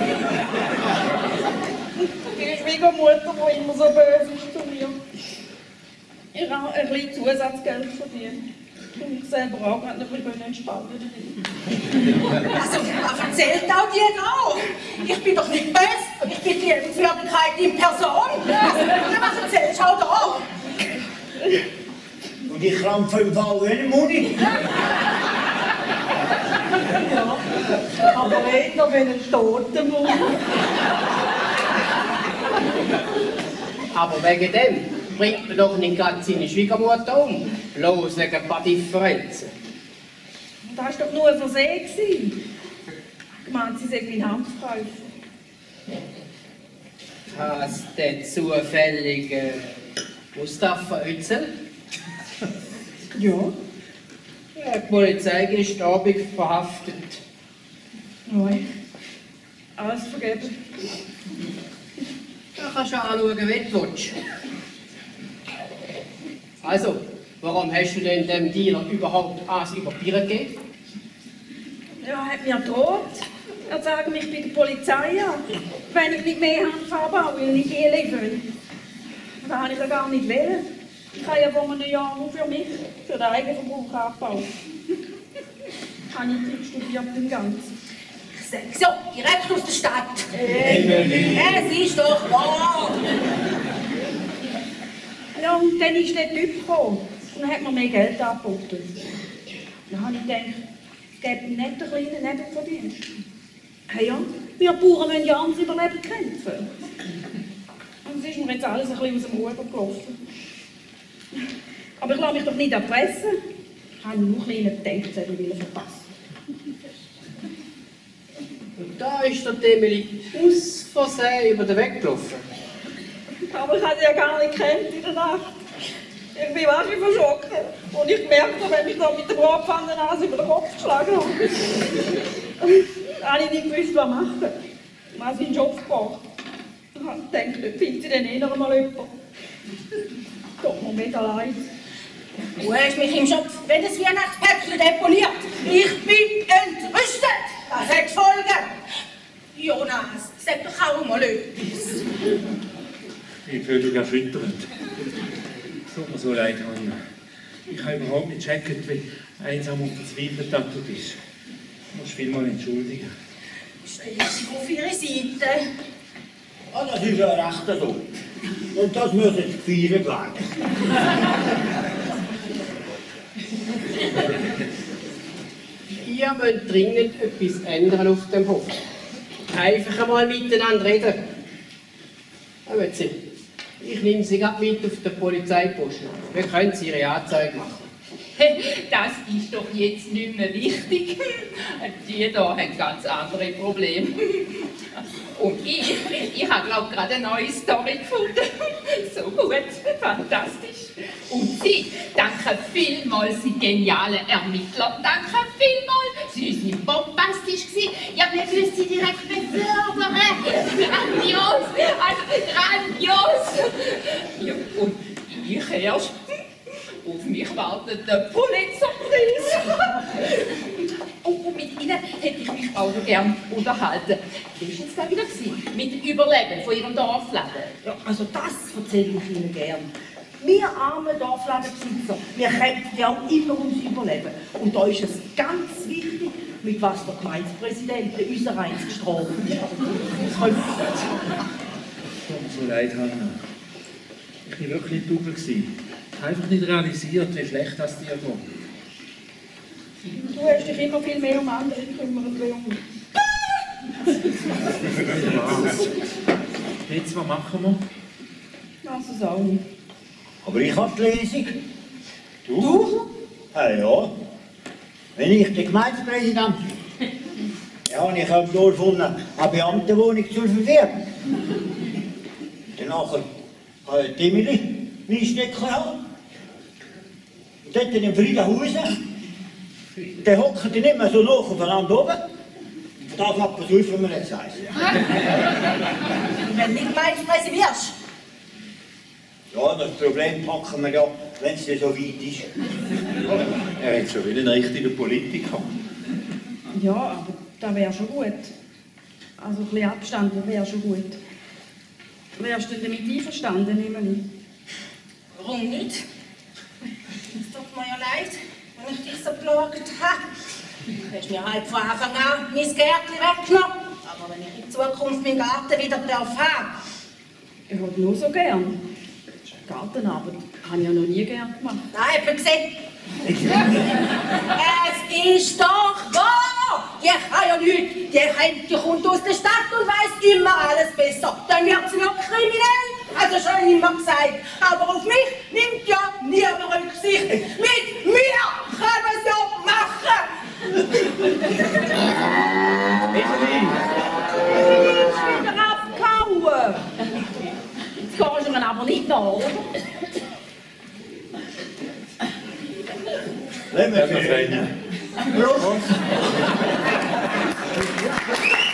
I: Meine Schwiegermutter, die immer so böse ist zu mir. Ich habe ein bisschen Zusatzgeld verdient. Und ich selber auch gerade ein bisschen entspannen.
G: Also, was erzählt auch die da? Ich bin doch nicht böse. Ich bin die Liebenswürdigkeit in Person. Was erzählst du auch da?
C: Und ich krampfe im Fall wie eine Muni.
I: Ja, aber eher wenn ein toter Mund.
E: Aber wegen dem bringt man doch nicht gerade seine Schwiegermutter um. Los wegen ein paar Differenzen.
I: Das war doch nur ein Versehen. Ich meine, sie sei mein Handkäufer.
E: Hast der zufällige Mustafa Özzel?
I: Ja.
E: Ja, die Polizei ist Abend verhaftet.
I: Nein. Alles vergeben.
E: Da kannst du anschauen, wie du willst. Also, warum hast du denn dem Dealer überhaupt alles über die Bier gegeben?
I: Ja, er hat mir gedroht. Er sagt mich bei der Polizei an, wenn ich nicht mehr Handfarbe habe, weil ich eh liefern. Das habe ich ja gar nicht wollen. Ich habe ja vor einem Jahr nur für mich, für den Eigenverbrauch abgebaut. Ich habe nicht studiert im Ganzen.
G: So, direkt aus der Stadt. Es ist doch wahr.
I: Ja, und dann ist der Typ gekommen und dann hat mir mehr Geld angeboten. Dann habe ich gedacht, es gibt einen netten kleinen Nebenverdienst. Hey ja, wir Bauern müssen ja ans Überleben kämpfen. Und es ist mir jetzt alles ein bisschen aus dem Ruder gelaufen. Aber ich lasse mich doch nicht erpressen. Ich habe nur einen kleinen Denkzettel verpassen.
E: Und da ist der Emily aus Versehen über den Weg gelaufen.
I: Aber ich habe sie ja gar nicht gekannt in der Nacht. Ich bin wahnsinnig verschrocken. Und ich gemerkt habe, wenn ich da mit der Bratpfannennase über den Kopf geschlagen habe. Da habe ich nicht gewusst, was machen. Ich habe seinen Job gebracht. Ich habe gedacht, dort findet sie dann eh noch einmal jemanden. Tut mir mega leid.
G: Du hast mich im Schopf, wenn das Weihnachtspäckchen deponiert. Ich bin entrüstet. Das hat Folgen. Jonas, sag doch auch mal etwas.
D: Ich fühle mich erschütternd. Es tut mir so leid, Hanna. Ich habe überhaupt nicht gecheckt, wie einsam und verzweifelt du bist. Du musst vielmal entschuldigen.
G: Stell dich auf ihre Seite.
C: Ja, das ist ja recht so. Und das muss jetzt gefeiert werden.
E: Ihr müsst dringend etwas ändern auf dem Hof. Einfach einmal miteinander reden. Aber jetzt, ich nehme Sie gerade mit auf den Polizeiposten. Wir können Sie Ihre Anzeige machen.
F: Das ist doch jetzt nicht mehr wichtig. Die da haben ganz andere Probleme. Und ich, ich habe glaube gerade eine neue Story gefunden. So gut, fantastisch. Und Sie, danke vielmals, Sie geniale Ermittler. Danke vielmals, Sie sind bombastisch gewesen. Ja, wir müssen Sie direkt befördern. Grandios, also grandios. Ja, und ich erst. Auf mich wartet der Pulitzerpreis. Und mit Ihnen hätte ich mich auch noch gern unterhalten. Wie war es da wieder gewesen? Mit dem Überleben von Ihrem Dorfladen?
A: Ja, also das erzähle ich Ihnen gern. Wir armen Dorfladenbesitzer, wir kämpfen ja auch immer ums Überleben. Und da ist es ganz wichtig, mit was der Gemeindepräsident unser einziges Strafe ist. Das kommt.
D: Es tut mir so leid, Hanna. Ich war wirklich nicht dumm. Ich habe einfach nicht realisiert, wie schlecht das dir geht.
I: Du hast dich immer viel mehr um andere gekümmert wie um mich.
D: Jetzt, was machen wir?
I: Das ist auch nicht.
C: Aber ich habe die Lesung.
D: Du?
C: Du? Ja, ja. Wenn ich der Gemeindepräsident bin, ja, ich habe nur gefunden, eine Beamtenwohnung zur Verfügung. Danach habe ich die Emily Weinstecker gehabt. Dort in Friedenhausen. Der hockt nicht mehr so noch aufeinander oben. Da klappt es auf, wenn man jetzt heisst.
G: Wenn du nicht Gemeindepräsident wirst.
C: Ja, das Problem packen wir ja, wenn es so weit ist.
D: redet schon wie ein richtiger Politiker.
I: Ja, aber das wäre schon gut. Also ein bisschen Abstand wäre schon gut. Wärst du denn damit einverstanden, Emily?
G: Warum nicht? Es tut mir ja leid, wenn ich dich so geplagt habe. Du hast mir halt von Anfang an mein Gärtchen weggenommen. Aber wenn ich in Zukunft meinen Garten wieder darf haben.
I: Ich habe nur so gern. Gartenarbeit habe ich ja noch nie gern gemacht.
G: Nein, hat man gesehen. Es ist doch wahr! Die kann ja nichts. Die, kennt, die kommt aus der Stadt und weiss immer alles besser. Dann wird sie noch kriminell. Also schon immer gesagt. Aber auf mich nimmt ja niemand Rücksicht. Mit mir kann man es ja machen.
B: Ich bin wieder abgehauen. Jetzt gehst du mir aber nicht nach, oder?
C: Nehmen wir
D: Prost.
C: Prost.